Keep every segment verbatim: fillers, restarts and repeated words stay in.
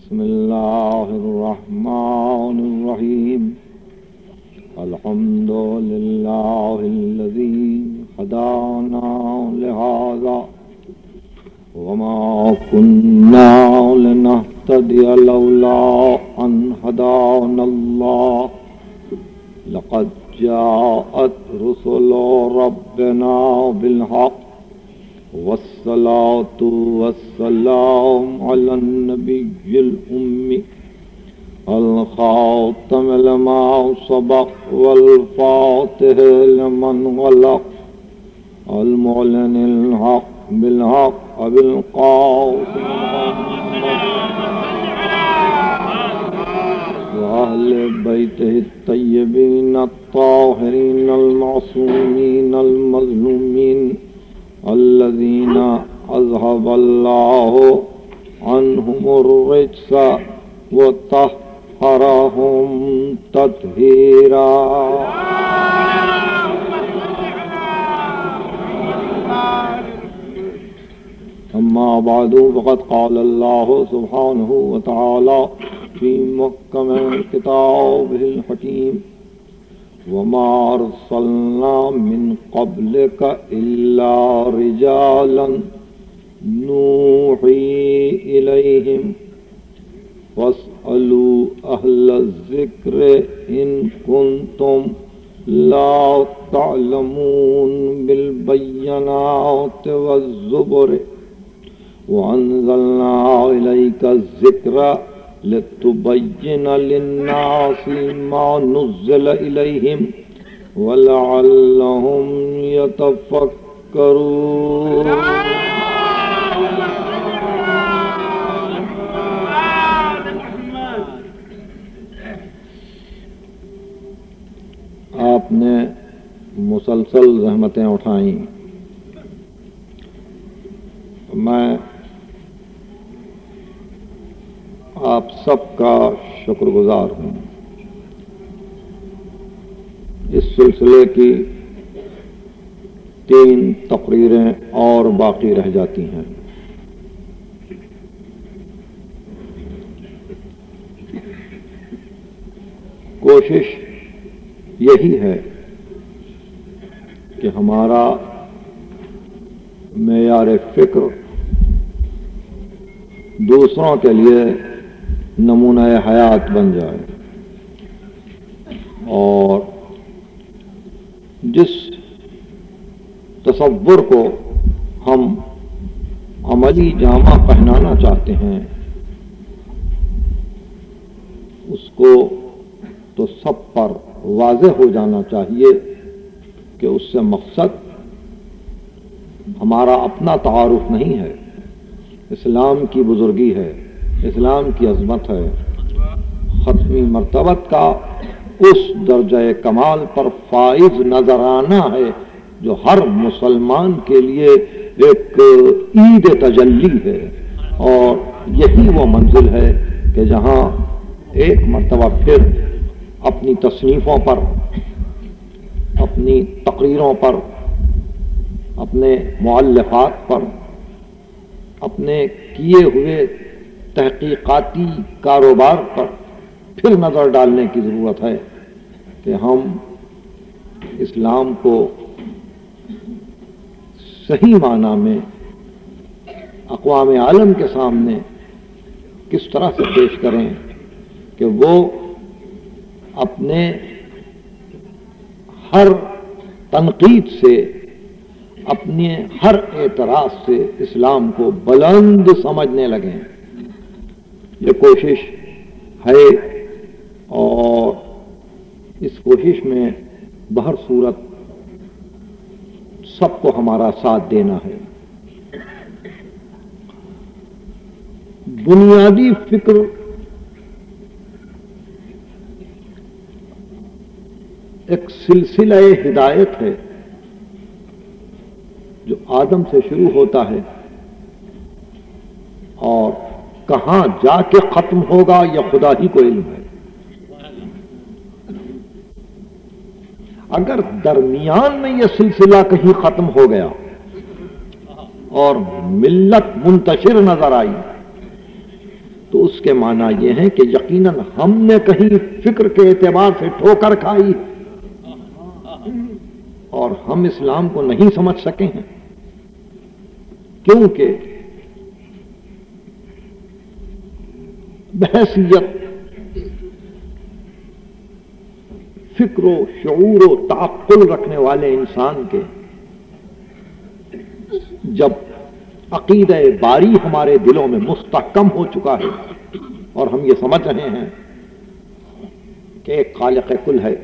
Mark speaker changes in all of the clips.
Speaker 1: بسم اللہ الرحمن الرحیم الحمد للہ الذی ہدانا لہذا وما كنا لنهتدي لولا ان هدانا الله لقد جاءت رسل ربنا بالحق والصلاة والسلام على النبي الأمي الخاتم لما سبق والفاتح لمن غلق المعلن الحق بالحق وبالقاسم وأهل بيته الطيبين الطاهرين المعصومين المظلومين الذين أذهب الله عنهم الرجس وطهرهم تطهيرا. أما بعد فقد قال الله سبحانه وتعالى في محكم كتابه الحكيم وما أرسلنا من قبلك إلا رجالا نوحي إليهم فاسألوا أهل الذكر إن كنتم لا تعلمون بالبينات والزبر وأنزلنا إليك الذكر لتبين للناس ما نزل إليهم ولعلهم يتفكرون. آپ نے مسلسل زحمتیں اٹھائیں. میں آپ سب کا شکر گزار ہوں. اس سلسلے کی تین تقریریں اور باقی رہ جاتی ہیں. کوشش یہی ہے کہ ہمارا معیار فکر دوسروں کے لیے نمونہ حیات بن جائے اور جس تصور کو ہم عملی جامہ پہنانا چاہتے ہیں اس کو تو سب پر واضح ہو جانا چاہیے کہ اس سے مقصد ہمارا اپنا تعارف نہیں ہے، اسلام کی بزرگی ہے، اسلام کی عظمت ہے، ختمی مرتبت کا اس درجہ کمال پر فائز نظر آنا ہے جو ہر مسلمان کے لیے ایک عید تجلی ہے. اور یہی وہ منزل ہے کہ جہاں ایک مرتبہ پھر اپنی تصنیفوں پر، اپنی تقریروں پر، اپنے مؤلفات پر، اپنے کیے ہوئے تحقیقاتی کاروبار پر پھر نظر ڈالنے کی ضرورت ہے کہ ہم اسلام کو صحیح معنی میں اقوام عالم کے سامنے کس طرح سے پیش کریں کہ وہ اپنے ہر تنقید سے، اپنے ہر اعتراض سے اسلام کو بلند سمجھنے لگیں. یہ کوشش ہے اور اس کوشش میں بہر صورت سب کو ہمارا ساتھ دینا ہے. بنیادی فکر ایک سلسلہ ہدایت ہے جو آدم سے شروع ہوتا ہے اور کہاں جا کے ختم ہوگا یہ خدا ہی کو علم ہے. اگر درمیان میں یہ سلسلہ کہیں ختم ہو گیا اور ملت منتشر نظر آئی تو اس کے معنی یہ ہے کہ یقیناً ہم نے کہیں فکر کے اعتبار سے ٹھوکر کھائی اور ہم اسلام کو نہیں سمجھ سکے ہیں، کیونکہ بحیثیت فکر و شعور و تعقل رکھنے والے انسان کے جب عقیدہ باری ہمارے دلوں میں مستحکم ہو چکا ہے اور ہم یہ سمجھ رہے ہیں کہ ایک خالق کل ہے،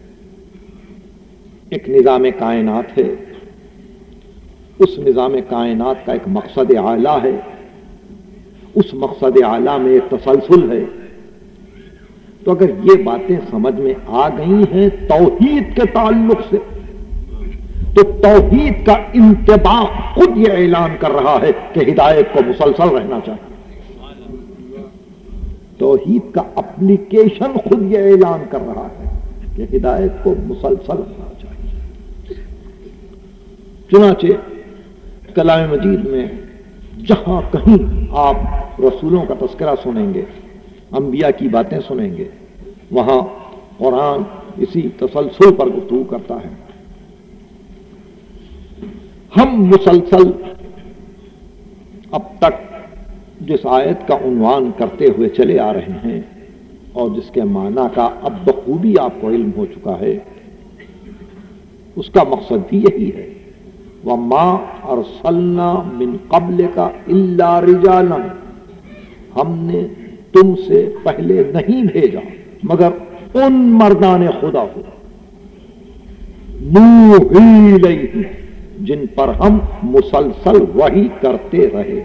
Speaker 1: ایک نظام کائنات ہے، اس نظام کائنات کا ایک مقصد اعلیٰ ہے، اس مقصد اعلیٰ میں ایک تسلسل ہے، تو اگر یہ باتیں سمجھ میں آ گئی ہیں توحید کے تعلق سے، تو توحید کا انتباہ خود یہ اعلان کر رہا ہے کہ ہدایت کو مسلسل رہنا چاہیے۔ توحید کا اپلیکیشن خود یہ اعلان کر رہا ہے کہ ہدایت کو مسلسل رہنا چاہیے۔ چنانچہ کلام مجید میں جہاں کہیں آپ رسولوں کا تذکرہ سنیں گے، انبیاء کی باتیں سنیں گے، وہاں قرآن اسی تسلسل پر گفتگو کرتا ہے۔ ہم مسلسل اب تک جس آیت کا عنوان کرتے ہوئے چلے آ رہے ہیں اور جس کے معنی کا اب بخوبی آپ کو علم ہو چکا ہے، اس کا مقصد بھی یہی ہے، وَمَا أَرْسَلْنَا مِن قَبْلِكَ إِلَّا رِجَالًا، ہم نے تم سے پہلے نہیں بھیجا مگر ان مردان خدا کو نوحی الیہم، جن پر ہم مسلسل وحی کرتے رہے۔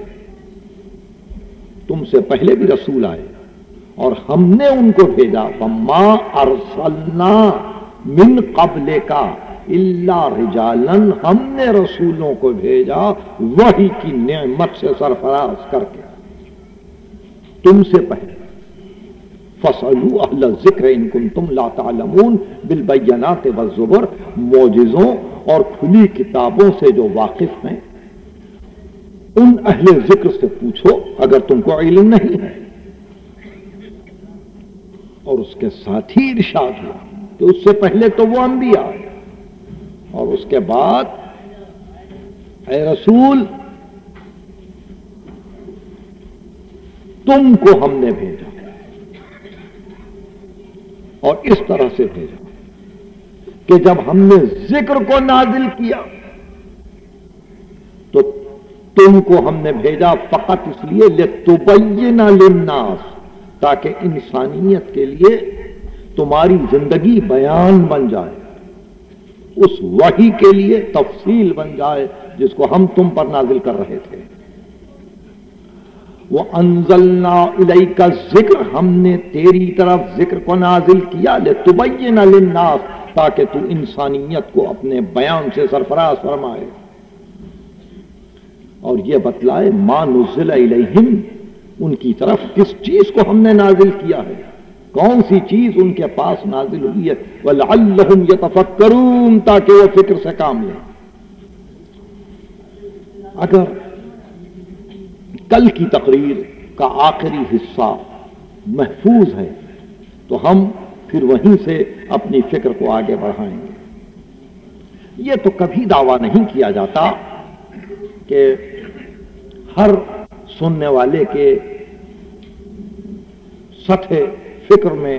Speaker 1: تم سے پہلے بھی رسول آئے اور ہم نے ان کو بھیجا، وَمَا أَرْسَلْنَا مِن قَبْلِكَ إِلَّا رِجَالًا، ہم نے رسولوں کو بھیجا وحی کی نعمت سے سرفراز کر کے تم سے پہلے۔ فَاسْأَلُوا أَهْلَ الذِّكْرِ إِن كُنتُمْ لَا تَعْلَمُونَ، بِالْبَيِّنَاتِ وَالزُّبُرِ، معجزوں اور کھلی کتابوں سے جو واقف ہیں ان اہل ذکر سے پوچھو اگر تم کو علم نہیں ہے۔ اور اس کے ساتھ ہی ارشاد ہوا کہ اس سے پہلے تو وہ انبیاء اور اس کے بعد اے رسول تم کو ہم نے بھیجا، اور اس طرح سے بھیجا کہ جب ہم نے ذکر کو نازل کیا تو تم کو ہم نے بھیجا فقط اس لیے لِتُبَيِّنَ لِلنَّاسِ، تاکہ انسانیت کے لیے تمہاری زندگی بیان بن جائے، اس وحی کے لیے تفصیل بن جائے جس کو ہم تم پر نازل کر رہے تھے۔ وَأَنزَلْنَا إِلَيْكَ الذِّكْرَ، ہم نے تیری طرف ذکر کو نازل کیا لِتُبَيِّنَ لِلنَّاسِ، تاکہ تو انسانیت کو اپنے بیان سے سرفراز فرمائے اور یہ بتلائے مَا نُزِّلَ إِلَيْهِمْ، ان کی طرف کس چیز کو ہم نے نازل کیا ہے، کون سی چیز ان کے پاس نازل ہوئی ہے، وَلَعَلَّهُمْ يَتَفَكَّرُونَ، تاکہ وہ فکر سے کام لیں۔ اگر کل کی تقریر کا آخری حصہ محفوظ ہے تو ہم پھر وہیں سے اپنی فکر کو آگے بڑھائیں گے۔ یہ تو کبھی دعویٰ نہیں کیا جاتا کہ ہر سننے والے کے سطح فکر میں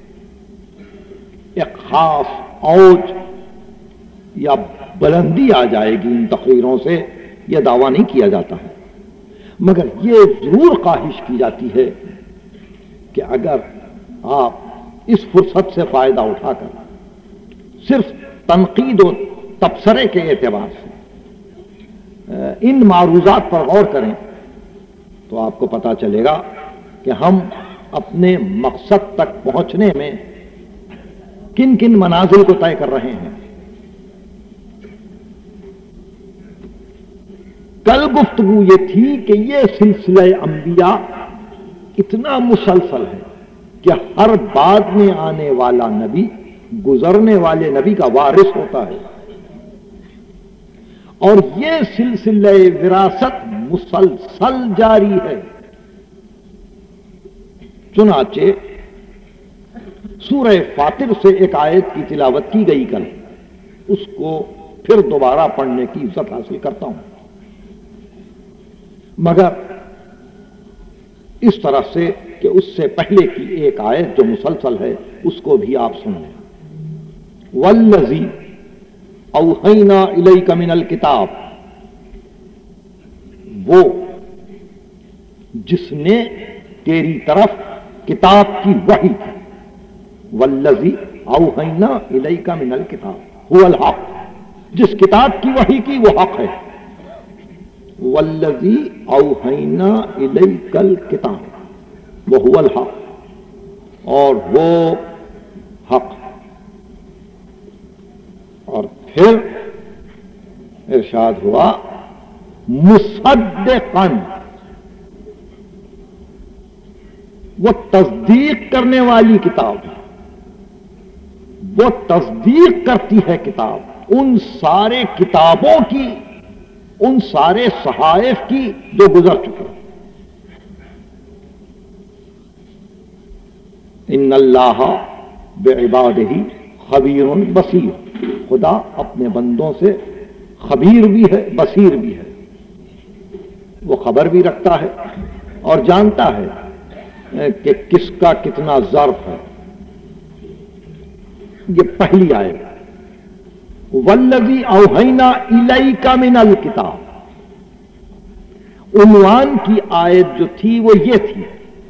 Speaker 1: ایک خاص اوج یا بلندی آ جائے گی ان تقریروں سے، یہ دعویٰ نہیں کیا جاتا ہے، مگر یہ ضرور خواہش کی جاتی ہے کہ اگر آپ اس فرصت سے فائدہ اٹھا کر صرف تنقید و تبصرے کے اعتبار سے ان معروضات پر غور کریں تو آپ کو پتا چلے گا کہ ہم اپنے مقصد تک پہنچنے میں کن کن منازل کو طے کر رہے ہیں۔ کل گفتگو یہ تھی کہ یہ سلسلہ انبیاء اتنا مسلسل ہے کہ ہر بعد میں آنے والا نبی گزرنے والے نبی کا وارث ہوتا ہے، اور یہ سلسلہ وراثت مسلسل جاری ہے۔ چنانچہ سورہ فاطر سے ایک آیت کی تلاوت کی گئی کل، اس کو پھر دوبارہ پڑھنے کی عزت حاصل کرتا ہوں، مگر اس طرح سے کہ اس سے پہلے کی ایک آیت جو مسلسل ہے اس کو بھی آپ سن لیں۔ والذی اوحینا الیک من الکتاب، وہ جس نے تیری طرف کتاب کی وحی کی، والذی اوحینا الیک من الکتاب هو الحق، جس کتاب کی وحی کی وہ حق ہے۔ والذی اوحینا الیک الکتاب وہو الحق، اور وہ حق۔ اور پھر ارشاد ہوا مصدقاً، وہ تصدیق کرنے والی کتاب ہے، وہ تصدیق کرتی ہے کتاب ان سارے کتابوں کی، ان سارے صحائف کی جو گزر چکے۔ ان اللہ بعبادہ خبیر بصیر، خدا اپنے بندوں سے خبیر بھی ہے بصیر بھی ہے، وہ خبر بھی رکھتا ہے اور جانتا ہے کہ کس کا کتنا ظرف ہے۔ یہ پہلی آیت والذی اوحینا الیک من الکتاب، عنوان کی آیت جو تھی وہ یہ تھی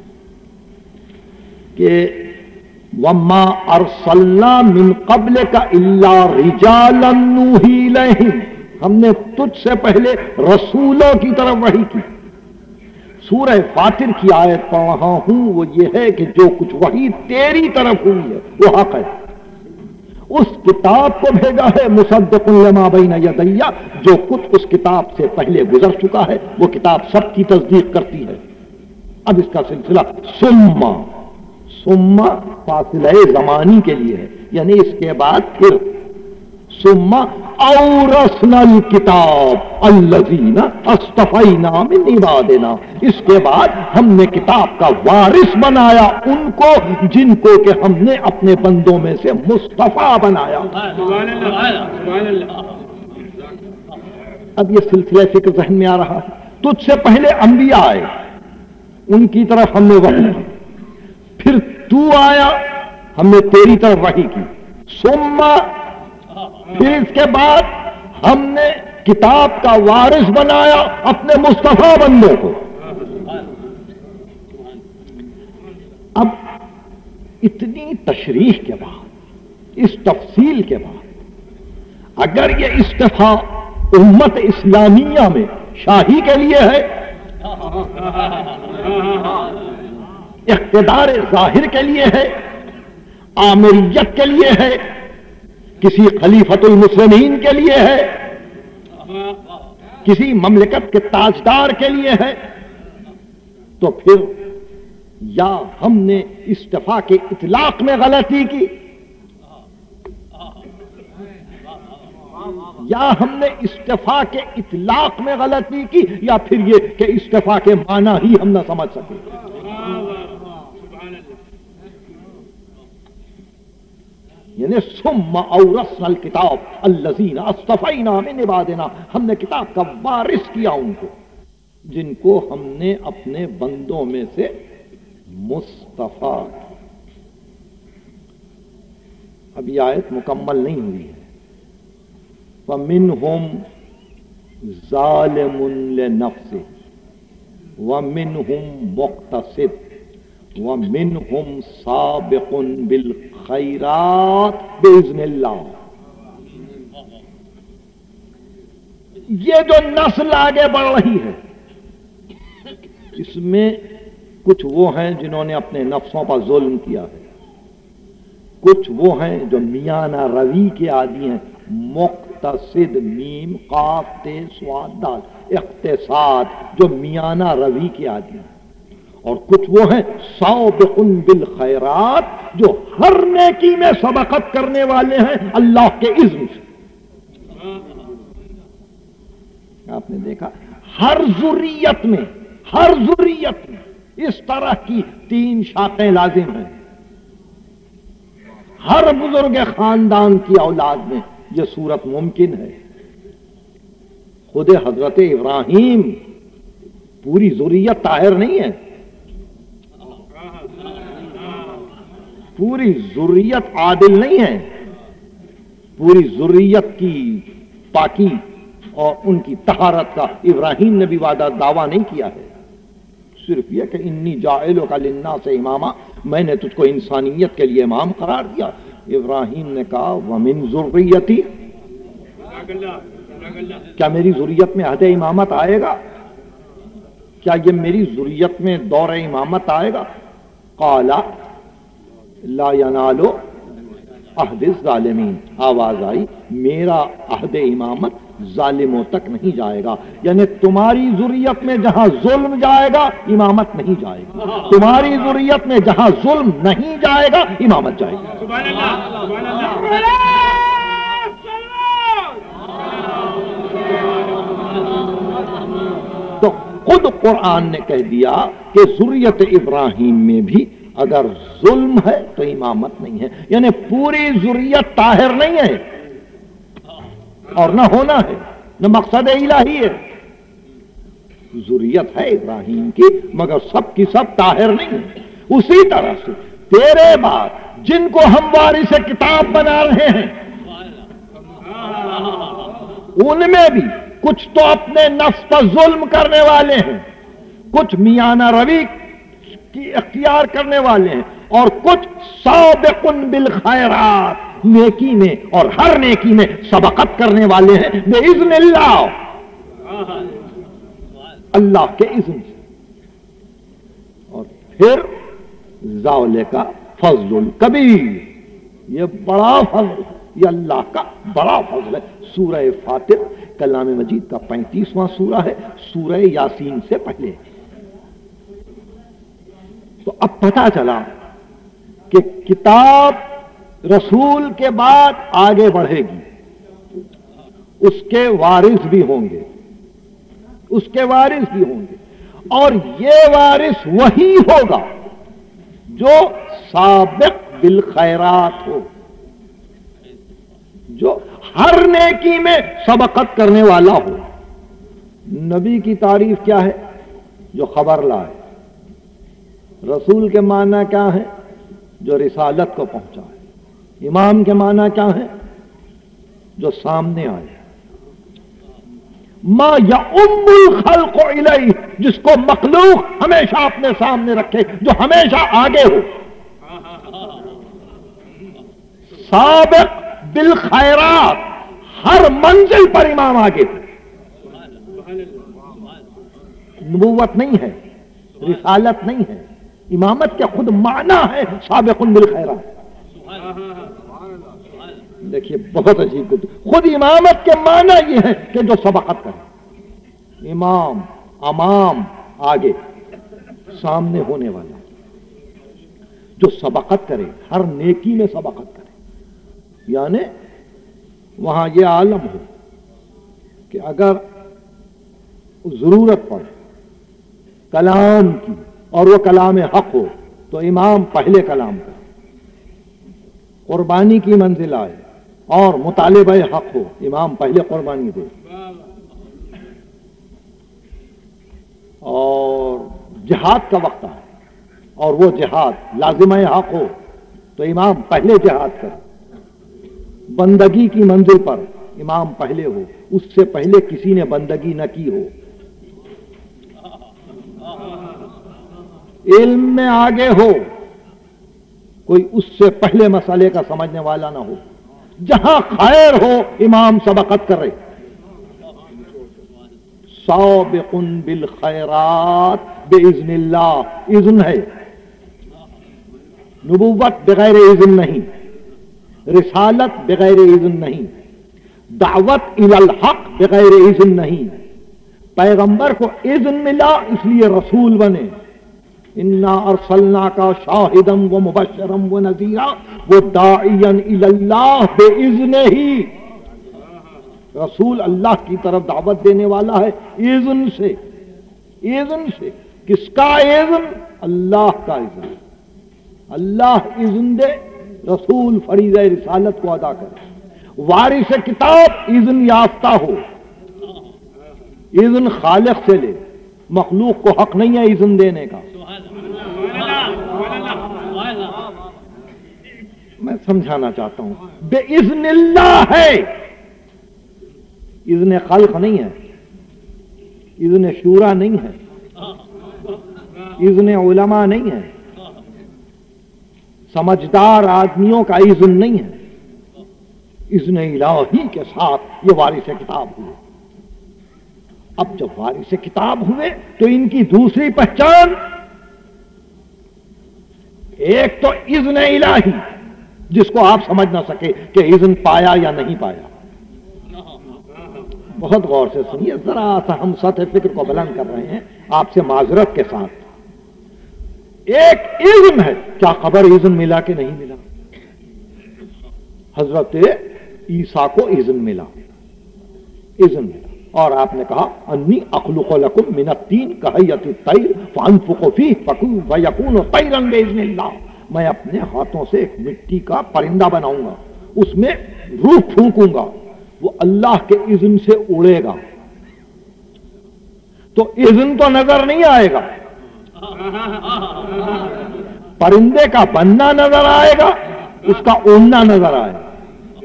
Speaker 1: کہ وما ارسلنا من قبلک الا رجالا نوحی الیہم، ہم نے تجھ سے پہلے رسولوں کی طرف وحی کی۔ سورہ فاطر کی آیت پڑھ رہا ہوں، وہ یہ ہے کہ جو کچھ وحی تیری طرف ہوئی ہے وہ حق ہے، اس کتاب کو بھیجا ہے مصدق لما بین یدی، جو کچھ اس کتاب سے پہلے گزر چکا ہے وہ کتاب سب کی تصدیق کرتی ہے۔ اب اس کا سلسلہ ثم ثم فاصلہ زمانی کے لیے ہے، یعنی اس کے بعد پھر ثم اورثنا الکتاب الذین اصطفینا من عبادنا، اس کے بعد ہم نے کتاب کا وارث بنایا ان کو جن کو کہ ہم نے اپنے بندوں میں سے مصطفیٰ بنایا۔ اب یہ سلسلہ فکر ذہن میں آ رہا ہے، تجھ سے پہلے انبیاء آئے، ان کی طرف ہم نے وحی کی، پھر تو آیا ہم نے تیری طرف وحی کی، ثم پھر اس کے بعد ہم نے کتاب کا وارث بنایا اپنے مصطفیٰ بندوں کو۔ اب اتنی تشریح کے بعد، اس تفصیل کے بعد، اگر یہ استفاء امت اسلامیہ میں شاہی کے لیے ہے، اقتدار ظاہر کے لیے ہے، آمریت کے لیے ہے، کسی خلیفۃ المسلمین کے لیے ہے، کسی مملکت کے تاجدار کے لیے ہے، تو پھر یا ہم نے استفاء کے اطلاق میں غلطی کی، یا ہم نے استفاء کے اطلاق میں غلطی کی، یا پھر یہ کہ استفاء کے معنی ہی ہم نہ سمجھ سکے۔ یعنی ثم اورثنا الکتاب الذین اصطفینا من عبادنا، ہم نے کتاب کا وارث کیا ان کو جن کو ہم نے اپنے بندوں میں سے مصطفیٰ۔ اب یہ آیت مکمل نہیں ہوئی ہے۔ وَمِنْهُمْ ظَالِمٌ لِنَفْسِهِ وَمِنْهُمْ مُقْتَصِدٌ وَمِنْهُمْ سَابِقٌ بِالْخَيْرَاتِ بِإِذْنِ اللَّهِ۔ یہ جو نسل آگے بڑھ رہی ہے، اس میں کچھ وہ ہیں جنہوں نے اپنے نفسوں پر ظلم کیا ہے، کچھ وہ ہیں جو میانہ روی کے عادی ہیں، مقتصد میم قاف تے سواد دال، اقتصاد جو میانہ روی کے عادی ہیں، اور کچھ وہ ہیں سابق بالخیرات جو ہر نیکی میں سبقت کرنے والے ہیں اللہ کے اذن سے۔ آپ نے دیکھا ہر ذریت میں ہر ذریت میں اس طرح کی تین شاخیں لازم ہیں ہر بزرگ خاندان کی اولاد میں، یہ صورت ممکن ہے۔ خود حضرت ابراہیم پوری ذریت طاہر نہیں ہے، پوری ذریت عادل نہیں ہے، پوری ذریت کی پاکی اور ان کی طہارت کا ابراہیم نے بھی وعدہ دعویٰ نہیں کیا ہے، صرف یہ کہ انی جاعلک للناس اماما، میں نے تجھ کو انسانیت کے لیے امام قرار دیا۔ ابراہیم نے کہا ومن ذریتی، کیا میری ذریت میں عہد امامت آئے گا؟ کیا یہ میری ذریت میں دور امامت آئے گا؟ قال لا ینال عہد الظالمین، آواز آئی میرا عہد امامت ظالموں تک نہیں جائے گا، یعنی تمہاری ذریت میں جہاں ظلم جائے گا امامت نہیں جائے گی، تمہاری ذریت میں جہاں ظلم نہیں جائے گا امامت جائے گی۔
Speaker 2: سبحان اللہ، سبحان اللہ۔
Speaker 1: تو خود قرآن نے کہہ دیا کہ ذریت ابراہیم میں بھی اگر ظلم ہے تو امامت نہیں ہے، یعنی پوری ذریت طاہر نہیں ہے اور نہ ہونا ہے، نہ مقصد الہی ہے۔ ذریت ہے ابراہیم کی مگر سب کی سب طاہر نہیں ہے۔ اسی طرح سے تیرے بعد جن کو ہم وارث کتاب بنا رہے ہیں ان میں بھی کچھ تو اپنے نفس پر ظلم کرنے والے ہیں، کچھ میانہ روی کی اختیار کرنے والے ہیں، اور کچھ سابق بالخیرات، نیکی میں اور ہر نیکی میں سبقت کرنے والے ہیں باذن اللہ، اللہ کے اذن سے۔ اور پھر ذالک کا فضل الکبیر، یہ بڑا فضل، یہ اللہ کا بڑا فضل ہے۔ سورہ فاتر کلام مجید کا پینتیسواں سورہ ہے، سورہ یاسین سے پہلے۔ تو اب پتہ چلا کہ کتاب رسول کے بعد آگے بڑھے گی، اس کے وارث بھی ہوں گے، اس کے وارث بھی ہوں گے، اور یہ وارث وہی ہوگا جو سابق بالخیرات ہو، جو ہر نیکی میں سبقت کرنے والا ہو۔ نبی کی تعریف کیا ہے؟ جو خبر لائے۔ رسول کے معنی کیا ہے؟ جو رسالت کو پہنچائے۔ امام کے معنی کیا ہے؟ جو سامنے آئے۔ ما یؤم الخلق الیہ، جس کو مخلوق ہمیشہ اپنے سامنے رکھے، جو ہمیشہ آگے ہو۔ سابق بالخیرات، ہر منزل پر امام آگے ہو۔ نبوت نہیں ہے، رسالت نہیں ہے، امامت کے خود معنی ہے سابق بالخیرات۔ دیکھیے بہت عجیب بات، خود امامت کے معنی یہ ہے کہ جو سبقت کرے، امام امام آگے سامنے ہونے والا، جو سبقت کرے، ہر نیکی میں سبقت کرے، یعنی وہاں یہ عالم ہو کہ اگر ضرورت پڑے کلام کی اور وہ کلام حق ہو تو امام پہلے کلام کرے، قربانی کی منزل آئے اور مطالبہ حق ہو، امام پہلے قربانی دے، اور جہاد کا وقت آئے اور وہ جہاد لازمہ حق ہو تو امام پہلے جہاد کرے، بندگی کی منزل پر امام پہلے ہو، اس سے پہلے کسی نے بندگی نہ کی ہو، علم میں آگے ہو، کوئی اس سے پہلے مسئلے کا سمجھنے والا نہ ہو، جہاں خیر ہو امام سبقت کرے۔ سابق بالخیرات باذن اللہ، اذن ہے، نبوت بغیر اذن نہیں، رسالت بغیر اذن نہیں، دعوت الی الحق بغیر اذن نہیں۔ پیغمبر کو اذن ملا اس لیے رسول بنے، انا ارسلناک شاہدا ومبشرا ونذیرا وداعیا الی اللہ باذنہ، رسول اللہ کی طرف دعوت دینے والا ہے اذن سے، اذن سے۔ کس کا اذن؟ اللہ کا اذن. اللہ اذن دے، رسول فریضہ رسالت کو ادا کرے. وارث کتاب اذن یافتہ ہو، اذن خالق سے لے. مخلوق کو حق نہیں ہے اذن دینے کا. میں سمجھانا چاہتا ہوں، بے اذن اللہ ہے، اذن خلق نہیں ہے، اذن شورا نہیں ہے، اذن علماء نہیں ہے، سمجھدار آدمیوں کا اذن نہیں ہے. اذن الہی کے ساتھ یہ وارث کتاب ہوئے. اب جب وارث کتاب ہوئے تو ان کی دوسری پہچان، ایک تو اذن الہی جس کو آپ سمجھ نہ سکے کہ اذن پایا یا نہیں پایا. بہت غور سے سنیے، ذرا سا ہم سطح فکر کو بلند کر رہے ہیں آپ سے معذرت کے ساتھ. ایک اذن ہے، کیا خبر اذن ملا کہ نہیں ملا؟ حضرت عیسیٰ کو اذن ملا، اذن ملا، اور آپ نے کہا انی اخلق لکم من الطین کہیۃ الطیر فانفخ فیہ فیکون طیرا باذن اللہ. میں اپنے ہاتھوں سے ایک مٹی کا پرندہ بناؤں گا، اس میں روح پھونکوں گا، وہ اللہ کے اذن سے اڑے گا. تو اذن تو نظر نہیں آئے گا، پرندے کا بننا نظر آئے گا، اس کا اڑنا نظر آئے گا.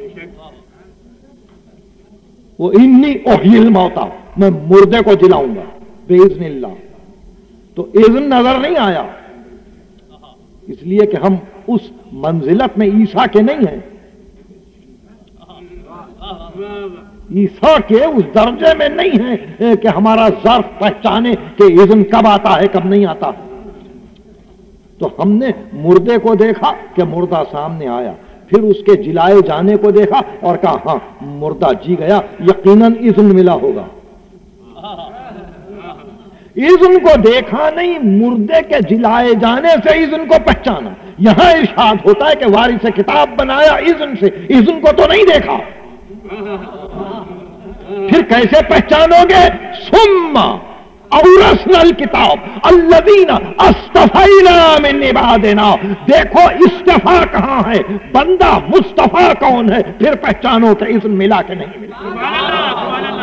Speaker 1: وہ انی احیی الموتی، میں مردے کو جلاؤں گا باذن اللہ. تو اذن نظر نہیں آیا، اس لیے کہ ہم اس منزلت میں عیسیٰ کے نہیں ہیں، عیسیٰ کے اس درجے میں نہیں ہیں کہ ہمارا ظرف پہچانے کہ اذن کب آتا ہے کب نہیں آتا. تو ہم نے مردے کو دیکھا کہ مردہ سامنے آیا، پھر اس کے جلائے جانے کو دیکھا اور کہا ہاں مردہ جی گیا، یقیناً اذن ملا ہوگا. اذن کو دیکھا نہیں، مردے کے جلائے جانے سے اذن کو پہچانا. یہاں ارشاد ہوتا ہے کہ وارث کتاب بنایا اذن سے، اذن کو تو نہیں دیکھا. پھر کیسے پہچانو گے؟ ثم اورثنا الکتاب الذین اصطفینا من عبادنا. دیکھو اصطفیٰ کہاں ہے، بندہ مصطفیٰ کون ہے، پھر پہچانو کہ اذن ملا کہ نہیں ملا.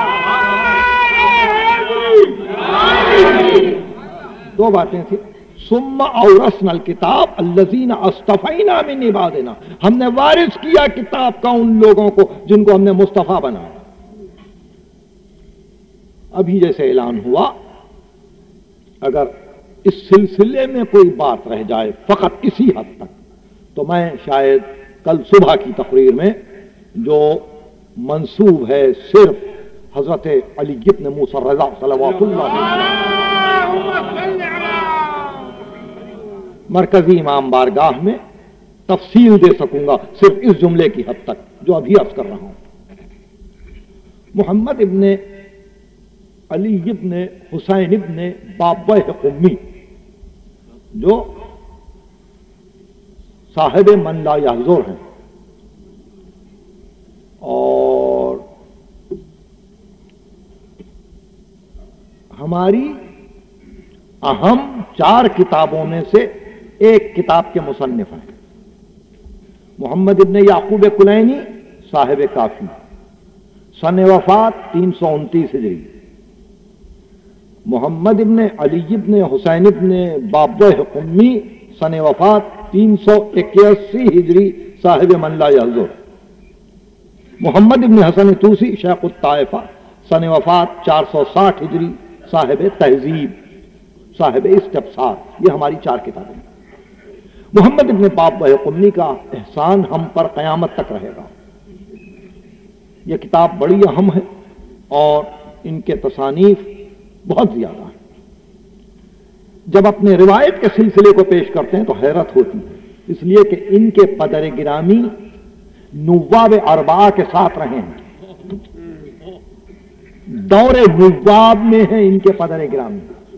Speaker 1: دو باتیں تھیں. ثم اورثنا الکتاب الذین اصطفینا من عبادنا، ہم نے وارث کیا کتاب کا ان لوگوں کو جن کو ہم نے مصطفیٰ بنایا. ابھی جیسے اعلان ہوا، اگر اس سلسلے میں کوئی بات رہ جائے فقط اسی حد تک، تو میں شاید کل صبح کی تقریر میں جو منسوب ہے صرف حضرت علی بن موسیٰ الرضا صلوات اللہ مرکزی امام بارگاہ میں تفصیل دے سکوں گا صرف اس جملے کی حد تک جو ابھی عرض کر رہا ہوں. محمد ابن علی ابن حسین ابن بابہ قمی، جو صاحب من لا یحضر ہیں اور ہماری اہم چار کتابوں میں سے ایک کتاب کے مصنف ہیں. محمد ابن یعقوب کلینی صاحب کافی، سن وفات تین سو انتیس ہجری. محمد ابن علی ابن حسین ابن بابہ قمی، سن وفات تین سو اکیاسی ہجری، صاحب من لا یحضر. محمد ابن حسن توسی شیخ الطائفہ، سن وفات چار سو ساٹھ ہجری، صاحب تہذیب، صاحب استبصار. یہ ہماری چار کتابیں. محمد ابن بابہ قمی کا احسان ہم پر قیامت تک رہے گا. یہ کتاب بڑی اہم ہے اور ان کے تصانیف بہت زیادہ ہیں. جب اپنے روایت کے سلسلے کو پیش کرتے ہیں تو حیرت ہوتی ہے، اس لیے کہ ان کے قدر گرامی نواب اربعہ کے ساتھ رہے ہیں، دور نواب میں ہیں ان کے قدر گرامی.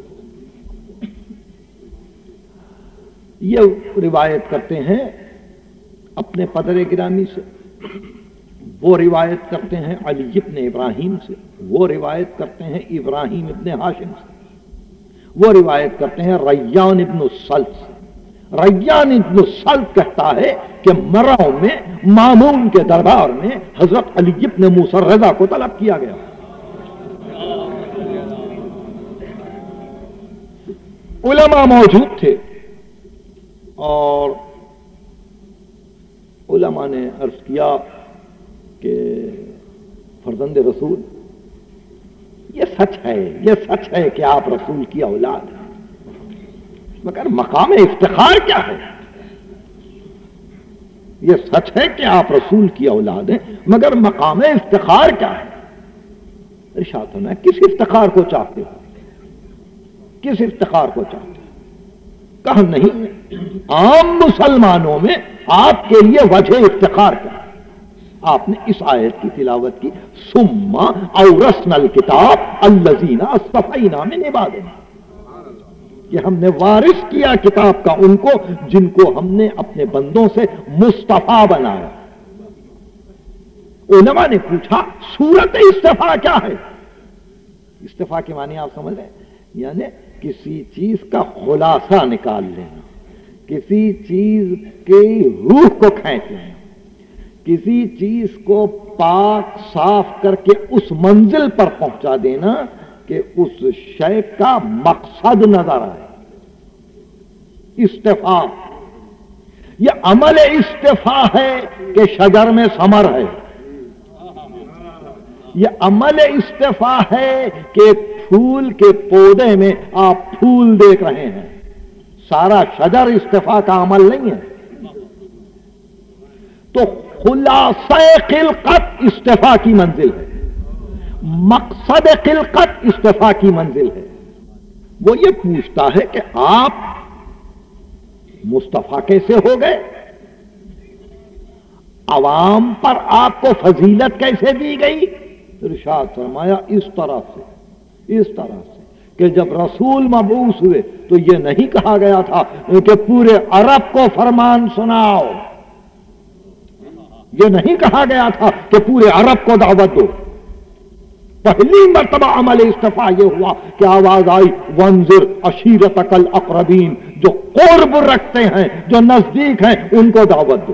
Speaker 1: یہ روایت کرتے ہیں اپنے قدر گرامی سے، وہ روایت کرتے ہیں علی ابن ابراہیم سے، وہ روایت کرتے ہیں ابراہیم ابن ہاشم سے، وہ روایت کرتے ہیں ریان ابن السلط سے۔ ریان ابن السلط کہتا ہے کہ مرو میں مامون کے دربار میں حضرت علی ابن موسیٰ رضا کو طلب کیا گیا۔ علماء موجود تھے اور علماء نے عرض کیا کہ فرزند رسول یہ سچ ہے، یہ سچ ہے کہ آپ رسول کی اولاد ہیں، مگر مقام افتخار کیا ہے؟ یہ سچ ہے کہ آپ رسول کی اولاد ہیں، مگر مقام افتخار کیا ہے؟ ارشاد ہونا ہے کس افتخار کو چاہتے ہو؟ کس افتخار کو چاہتے ہو؟ کہا نہیں، عام مسلمانوں میں آپ کے لیے وجہ افتخار کیا ہے؟ آپ نے اس آیت کی تلاوت کی، ثم اورثنا الکتاب الذین اصطفینا من عبادنا، کہ ہم نے وارث کیا کتاب کا ان کو جن کو ہم نے اپنے بندوں سے مصطفیٰ بنایا۔ علماء نے پوچھا صورت استفاء کیا ہے؟ استفاء کے معنی آپ سمجھ رہے ہیں، یعنی کسی چیز کا خلاصہ نکال لینا، کسی چیز کی روح کو کھینچ لینا، کسی چیز کو پاک صاف کر کے اس منزل پر پہنچا دینا کہ اس شے کا مقصد نظر آئے۔ استفاء یہ عمل استفاء ہے کہ شجر میں ثمر ہے، یہ عمل استفاء ہے کہ پھول کے پودے میں آپ پھول دیکھ رہے ہیں، سارا شجر استفاء کا عمل نہیں ہے۔ تو خلاصہ خلقت استفاء کی منزل ہے، مقصد خلقت استفاء کی منزل ہے۔ وہ یہ پوچھتا ہے کہ آپ مصطفیٰ کیسے ہو گئے، عوام پر آپ کو فضیلت کیسے دی گئی؟ ارشاد فرمایا اس طرح سے، اس طرح سے کہ جب رسول مبعوث ہوئے تو یہ نہیں کہا گیا تھا کہ پورے عرب کو فرمان سناؤ، یہ نہیں کہا گیا تھا کہ پورے عرب کو دعوت دو۔ پہلی مرتبہ عمل استفاء یہ ہوا کہ آواز آئی وانذر عشیرتک الاقربین، جو قرب رکھتے ہیں، جو نزدیک ہیں، ان کو دعوت دو،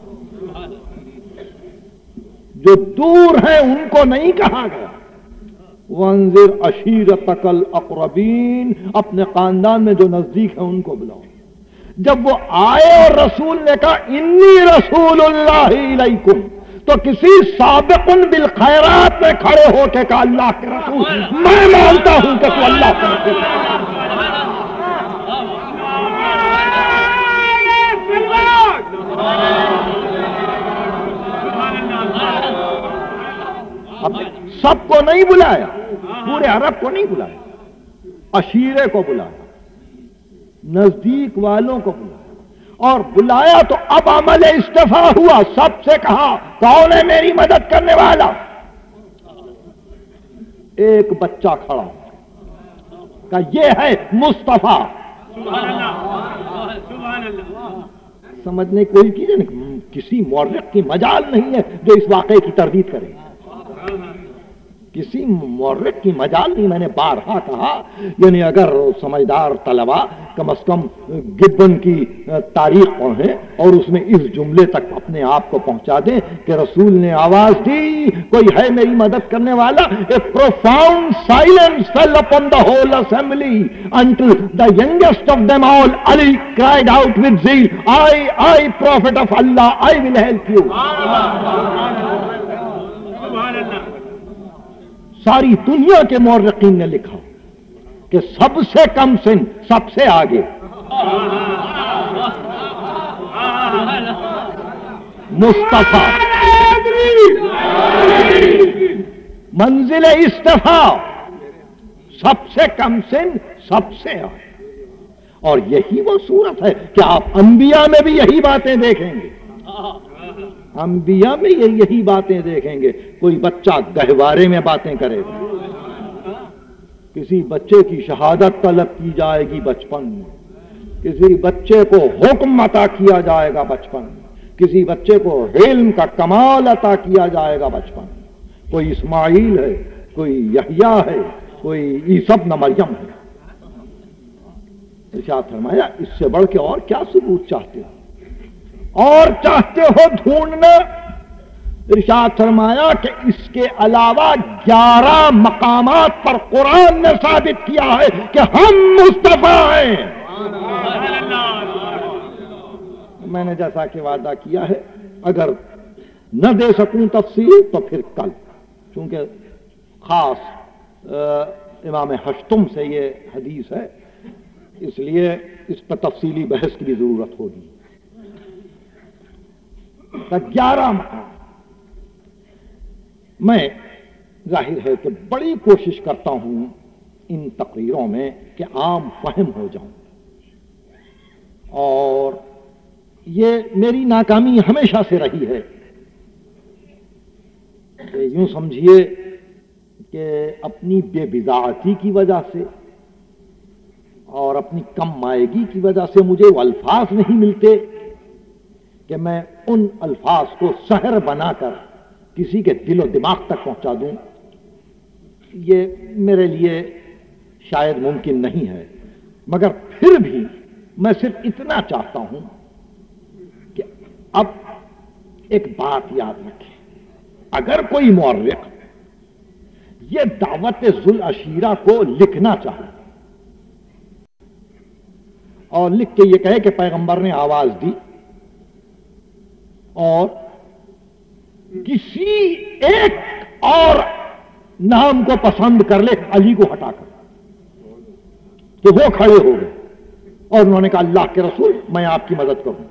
Speaker 1: جو دور ہیں ان کو نہیں کہا گیا۔ وانذر عشیرتک الاقربین، اپنے خاندان میں جو نزدیک ہیں ان کو بلاؤ۔ جب وہ آئے اور رسول نے کہا انی رسول اللہ علیکم، تو کسی سابق بالخیرات میں کھڑے ہو کے کہا اللہ کے رسول میں مانتا ہوں کہ تو اللہ کا رسول ہے۔ اب سب کو نہیں بلایا، پورے عرب کو نہیں بلایا، عشیرے کو بلایا، نزدیک والوں کو بلایا، اور بلایا تو اب عمل استفاء ہوا۔ سب سے کہا کون ہے میری مدد کرنے والا؟ ایک بچہ کھڑا کہ یہ ہے مصطفیٰ۔ سمجھنے کوئی چیز نہیں، کسی مورخ کی مجال نہیں ہے جو اس واقعے کی تردید کرے، کسی مورخ کی مجال نہیں۔ میں نے بارہا کہا یعنی اگر سمجھدار طلبہ کم از کم گبن کی تاریخ پڑھیں اور اس میں اس جملے تک اپنے آپ کو پہنچا دیں کہ رسول نے آواز دی کوئی ہے میری مدد کرنے والا۔ A profound silence fell upon the whole assembly until the youngest of them all, Ali, cried out with zeal, I, I, Prophet of Allah, I will help you. ساری دنیا کے مورخین نے لکھا کہ سب سے کم سن سب سے آگے، مصطفیٰ، منزل استفاء، سب سے کم سن سب سے آگے۔ اور یہی وہ صورت ہے کہ آپ انبیاء میں بھی یہی باتیں دیکھیں گے، انبیاء میں یہ یہی باتیں دیکھیں گے۔ کوئی بچہ گہوارے میں باتیں کرے گا، کسی بچے کی شہادت طلب کی جائے گی بچپن میں، کسی بچے کو حکم عطا کیا جائے گا بچپن میں، کسی بچے کو علم کا کمال عطا کیا جائے گا بچپن میں۔ کوئی اسماعیل ہے، کوئی یحییٰ ہے، کوئی عیسی ابن مریم ہے، ارشاد فرمایا اس سے بڑھ کے اور کیا ثبوت چاہتے ہو اور چاہتے ہو ڈھونڈنا؟ ارشاد فرمایا کہ اس کے علاوہ گیارہ مقامات پر قرآن نے ثابت کیا ہے کہ ہم مصطفیٰ ہیں۔ میں نے جیسا کہ وعدہ کیا ہے اگر نہ دے سکوں تفصیل تو پھر کل، چونکہ خاص امام حشتم سے یہ حدیث ہے اس لیے اس پر تفصیلی بحث کی بھی ضرورت ہوگی۔ گیارہ مقام میں ظاہر ہے کہ بڑی کوشش کرتا ہوں ان تقریروں میں کہ عام فہم ہو جاؤں، اور یہ میری ناکامی ہمیشہ سے رہی ہے کہ یوں سمجھیے کہ اپنی بے بضاعتی کی وجہ سے اور اپنی کم مائگی کی وجہ سے مجھے وہ الفاظ نہیں ملتے کہ میں ان الفاظ کو سحر بنا کر کسی کے دل و دماغ تک پہنچا دوں، یہ میرے لیے شاید ممکن نہیں ہے، مگر پھر بھی میں صرف اتنا چاہتا ہوں کہ اب ایک بات یاد رکھیں، اگر کوئی مورخ یہ دعوت ذوالعشیرہ کو لکھنا چاہے اور لکھ کے یہ کہے کہ پیغمبر نے آواز دی اور کسی ایک اور نام کو پسند کر لے علی کو ہٹا کر، کہ وہ کھڑے ہو گئے اور انہوں نے کہا اللہ کے رسول میں آپ کی مدد کروں،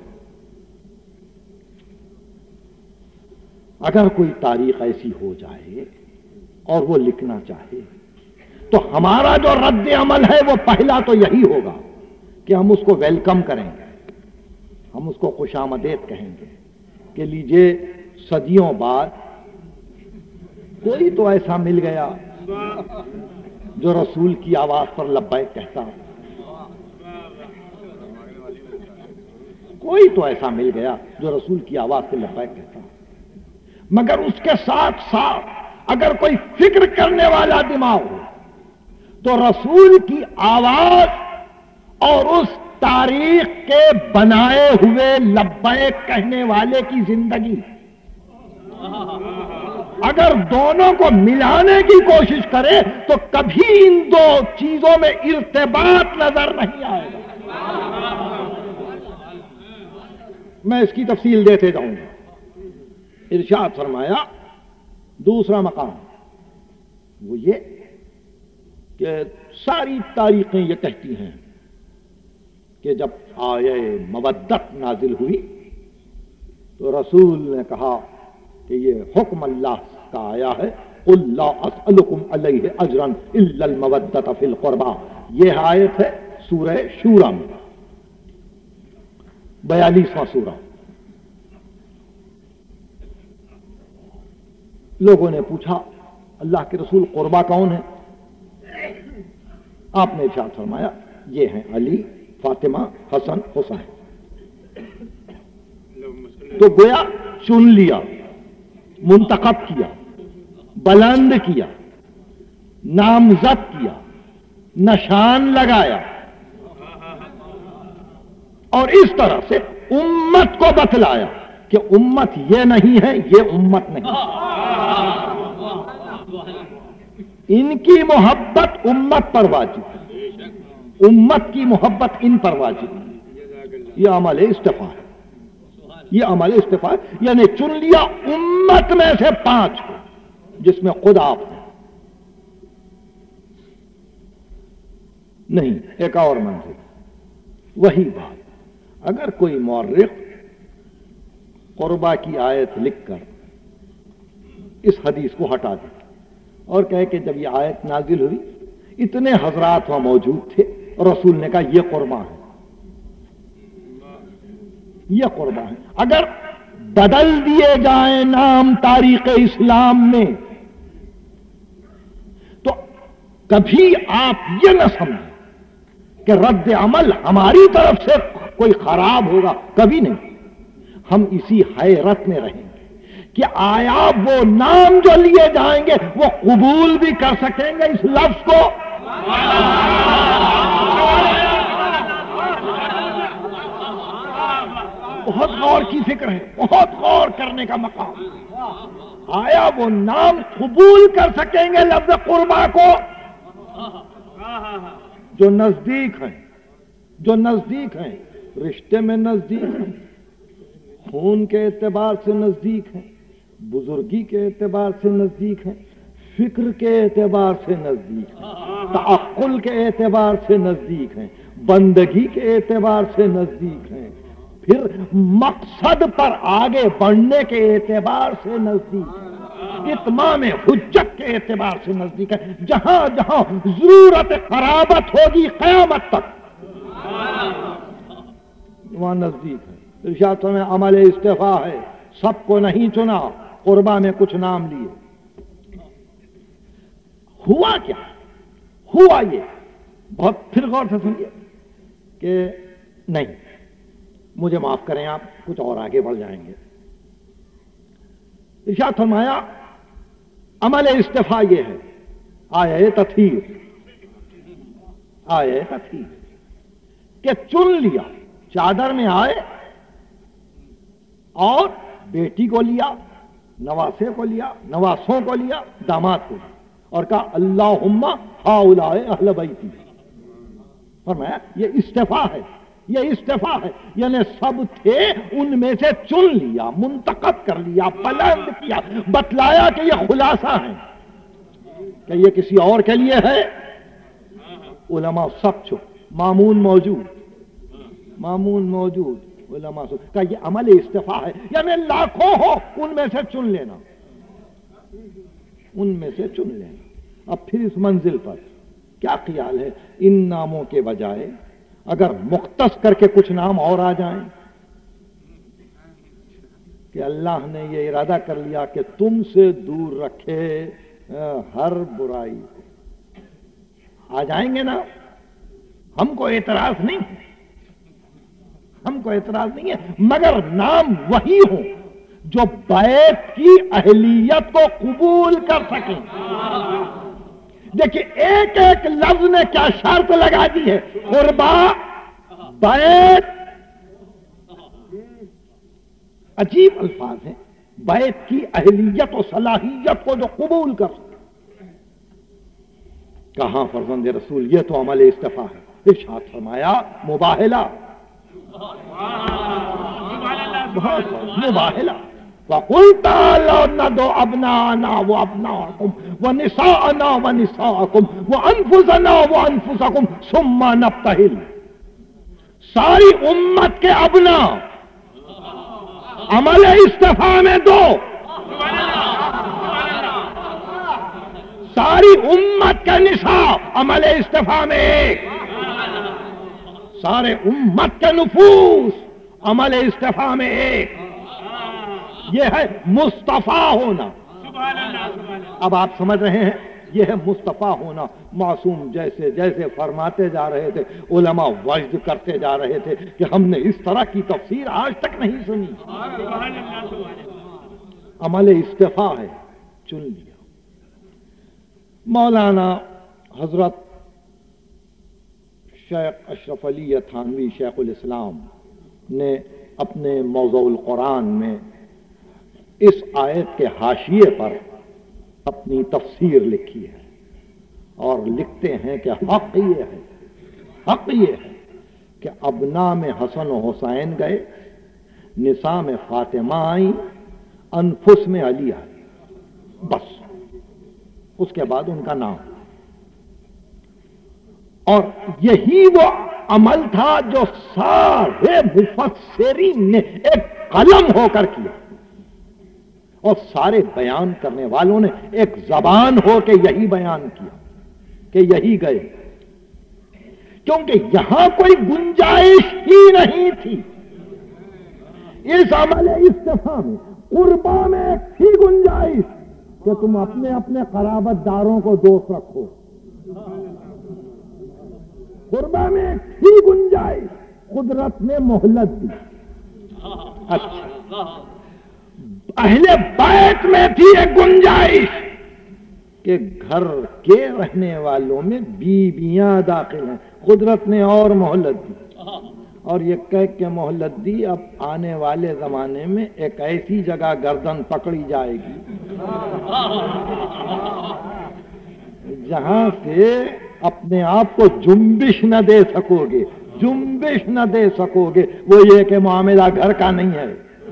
Speaker 1: اگر کوئی تاریخ ایسی ہو جائے اور وہ لکھنا چاہے تو ہمارا جو رد عمل ہے وہ پہلا تو یہی ہوگا کہ ہم اس کو ویلکم کریں گے، ہم اس کو خوش آمدید کہیں گے کہ لیجئے صدیوں بعد کوئی تو ایسا مل گیا جو رسول کی آواز پر لبیک کہتا، کوئی تو ایسا مل گیا جو رسول کی آواز پر لبیک کہتا، مگر اس کے ساتھ ساتھ اگر کوئی فکر کرنے والا دماغ ہو تو رسول کی آواز اور اس تاریخ کے بنائے ہوئے لبیک کہنے والے کی زندگی اگر دونوں کو ملانے کی کوشش کرے تو کبھی ان دو چیزوں میں ارتباط نظر نہیں آئے گا۔ میں اس کی تفصیل دیتے جاؤں گا۔ ارشاد فرمایا دوسرا مقام وہ یہ کہ ساری تاریخیں یہ کہتی ہیں کہ جب آیے مودت نازل ہوئی تو رسول نے کہا کہ یہ حکم اللہ کا آیا ہے قل لا اسألکم علیہ اجرا الا المودۃ فی القربى، یہ آیت ہے سورہ شورى میں، بیالیسواں سورہ۔ لوگوں نے پوچھا اللہ کے رسول قربا کون ہے؟ آپ نے ارشاد فرمایا یہ ہیں علی، فاطمہ، حسن، حسین۔ تو گویا چن لیا، منتخب کیا، بلند کیا، نامزد کیا، نشان لگایا، اور اس طرح سے امت کو بتلایا کہ امت یہ نہیں ہے، یہ امت نہیں، ان کی محبت امت پر واجب ہے، امت کی محبت ان پر واجب ہے۔ یہ عمل اصطفیٰ ہے، یہ عمل اصطفیٰ ہے، یعنی چن لیا امت میں سے پانچ کو جس میں خود آپ ہیں۔ نہیں، ایک اور منزل، وہی بات اگر کوئی مورخ قربا کی آیت لکھ کر اس حدیث کو ہٹا دے اور کہے کہ جب یہ آیت نازل ہوئی اتنے حضرات وہاں موجود تھے اور رسول نے کہا یہ قربا ہے، یہ قربا ہے، اگر بدل دیے جائیں نام تاریخ اسلام میں تو کبھی آپ یہ نہ سمجھیں کہ رد عمل ہماری طرف سے کوئی خراب ہوگا، کبھی نہیں۔ ہم اسی حیرت میں رہیں گے کہ آیا وہ نام جو لیے جائیں گے وہ قبول بھی کر سکیں گے اس لفظ کو؟ بہت غور کی فکر ہے، بہت غور کرنے کا مقام۔ آیا وہ نام قبول کر سکیں گے لفظ قربا کو؟ جو نزدیک ہیں، جو نزدیک ہیں، رشتے میں نزدیک ہیں، خون کے اعتبار سے نزدیک ہیں، بزرگی کے اعتبار سے نزدیک ہیں، فکر کے اعتبار سے نزدیک ہیں، تعقل کے اعتبار سے نزدیک ہیں، بندگی کے اعتبار سے نزدیک ہیں، پھر مقصد پر آگے بڑھنے کے اعتبار سے نزدیک ہیں، اتمام حجت کے اعتبار سے نزدیک ہے۔ جہاں جہاں ضرورت قرابت ہوگی قیامت تک وہاں نزدیک ہے۔ ارشاد میں عمل استفاء ہے، سب کو نہیں چنا، قربا میں کچھ نام لیے۔ ہوا کیا؟ ہوا یہ، بہت پھر غور سے سنیے کہ نہیں مجھے معاف کریں، آپ کچھ اور آگے بڑھ جائیں گے۔ ارشاد فرمایا عمل استفاء یہ ہے، آیہ تطہیر، آیہ تطہیر کہ چن لیا، چادر میں آئے اور بیٹی کو لیا، نواسے کو لیا، نواسوں کو لیا، داماد کو لیا اور کہا اللہم ہؤلاء اہل بیتی۔ فرمایا یہ استفاء ہے، یہ استفاء ہے، یعنی سب تھے ان میں سے چن لیا، منتخب کر لیا، پلند کیا، بتلایا کہ یہ خلاصہ ہیں، کہ یہ کسی اور کے لیے ہے۔ علماء سب چپ، مامون موجود، مامون موجود، علماء سب کہ یہ عمل استفاء ہے، یعنی لاکھوں ہو ان میں سے چن لینا، ان میں سے چن لینا۔ اب پھر اس منزل پر کیا خیال ہے؟ ان ناموں کے بجائے اگر مختص کر کے کچھ نام اور آ جائیں کہ اللہ نے یہ ارادہ کر لیا کہ تم سے دور رکھے ہر برائی، آ جائیں گے نا؟ ہم کو اعتراض نہیں، ہم کو اعتراض نہیں ہے، مگر نام وہی ہوں جو بیعت کی اہلیت کو قبول کر سکیں۔ دیکھیں ایک ایک لفظ نے کیا شرط لگا دی ہے، قربا، بیعت، عجیب الفاظ ہیں، بیعت کی اہلیت و صلاحیت کو جو قبول کر سکے۔ کہاں فرزند رسول یہ تو عمل استفاء ہے۔ ارشاد فرمایا مباہلہ، مباہلہ وَقُلْ تَعَالَوْا نَدْعُ أَبْنَاءَنَا وَأَبْنَاءَكُمْ وَنِسَاءَنَا وَنِسَاءَكُمْ وَأَنفُسَنَا وَأَنفُسَكُمْ ثُمَّ نَبْتَهِلْ۔ ساری امت کے ابنا عمل استفاء میں دو، ساری امت کے نساء عمل استفاء میں ایک، سارے امت کے نفوس عمل استفاء میں ایک۔ یہ ہے مصطفیٰ ہونا۔ اب آپ سمجھ رہے ہیں یہ ہے مصطفیٰ ہونا۔ معصوم جیسے جیسے فرماتے جا رہے تھے، علماء وجد کرتے جا رہے تھے کہ ہم نے اس طرح کی تفسیر آج تک نہیں سنی۔ عمل استفاء ہے، چن لیا۔ مولانا حضرت شیخ اشرف علی تھانوی شیخ الاسلام نے اپنے موضوع القرآن میں اس آیت کے حاشیے پر اپنی تفسیر لکھی ہے اور لکھتے ہیں کہ حق یہ ہے، حق یہ ہے کہ ابنا میں حسن و حسین گئے، نساء میں فاطمہ آئیں، انفس میں علی آئی، بس اس کے بعد ان کا نام۔ اور یہی وہ عمل تھا جو سارے مفسرین نے ایک قلم ہو کر کیا اور سارے بیان کرنے والوں نے ایک زبان ہو کے یہی بیان کیا کہ یہی گئے، کیونکہ یہاں کوئی گنجائش ہی نہیں تھی اس عمل استفاء میں، قربا میں ایک تھی گنجائش کہ تم اپنے اپنے قرابت داروں کو دوست رکھو، قربا میں ایک تھی گنجائش، قدرت نے مہلت دی۔ اچھا اہل بیت میں تھی ایک گنجائش کہ گھر کے رہنے والوں میں بیویاں داخل ہیں، قدرت نے اور مہلت دی۔ اور یہ کہہ کے مہلت دی اب آنے والے زمانے میں ایک ایسی جگہ گردن پکڑی جائے گی جہاں سے اپنے آپ کو جنبش نہ دے سکو گے، جنبش نہ دے سکو گے۔ وہ یہ کہ معاملہ گھر کا نہیں ہے،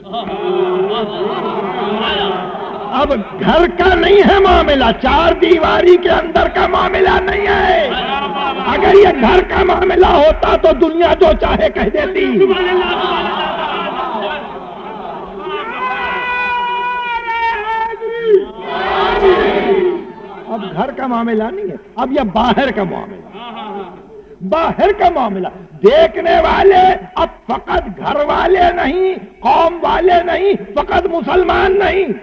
Speaker 1: اب گھر کا نہیں ہے معاملہ، چار دیواری کے اندر کا معاملہ نہیں ہے۔ اگر یہ گھر کا معاملہ ہوتا تو دنیا جو چاہے کہہ دیتی۔ اب گھر کا معاملہ نہیں ہے، اب یہ باہر کا معاملہ، باہر کا معاملہ۔ دیکھنے والے اب فقط گھر والے نہیں، قوم والے نہیں، فقط مسلمان نہیں،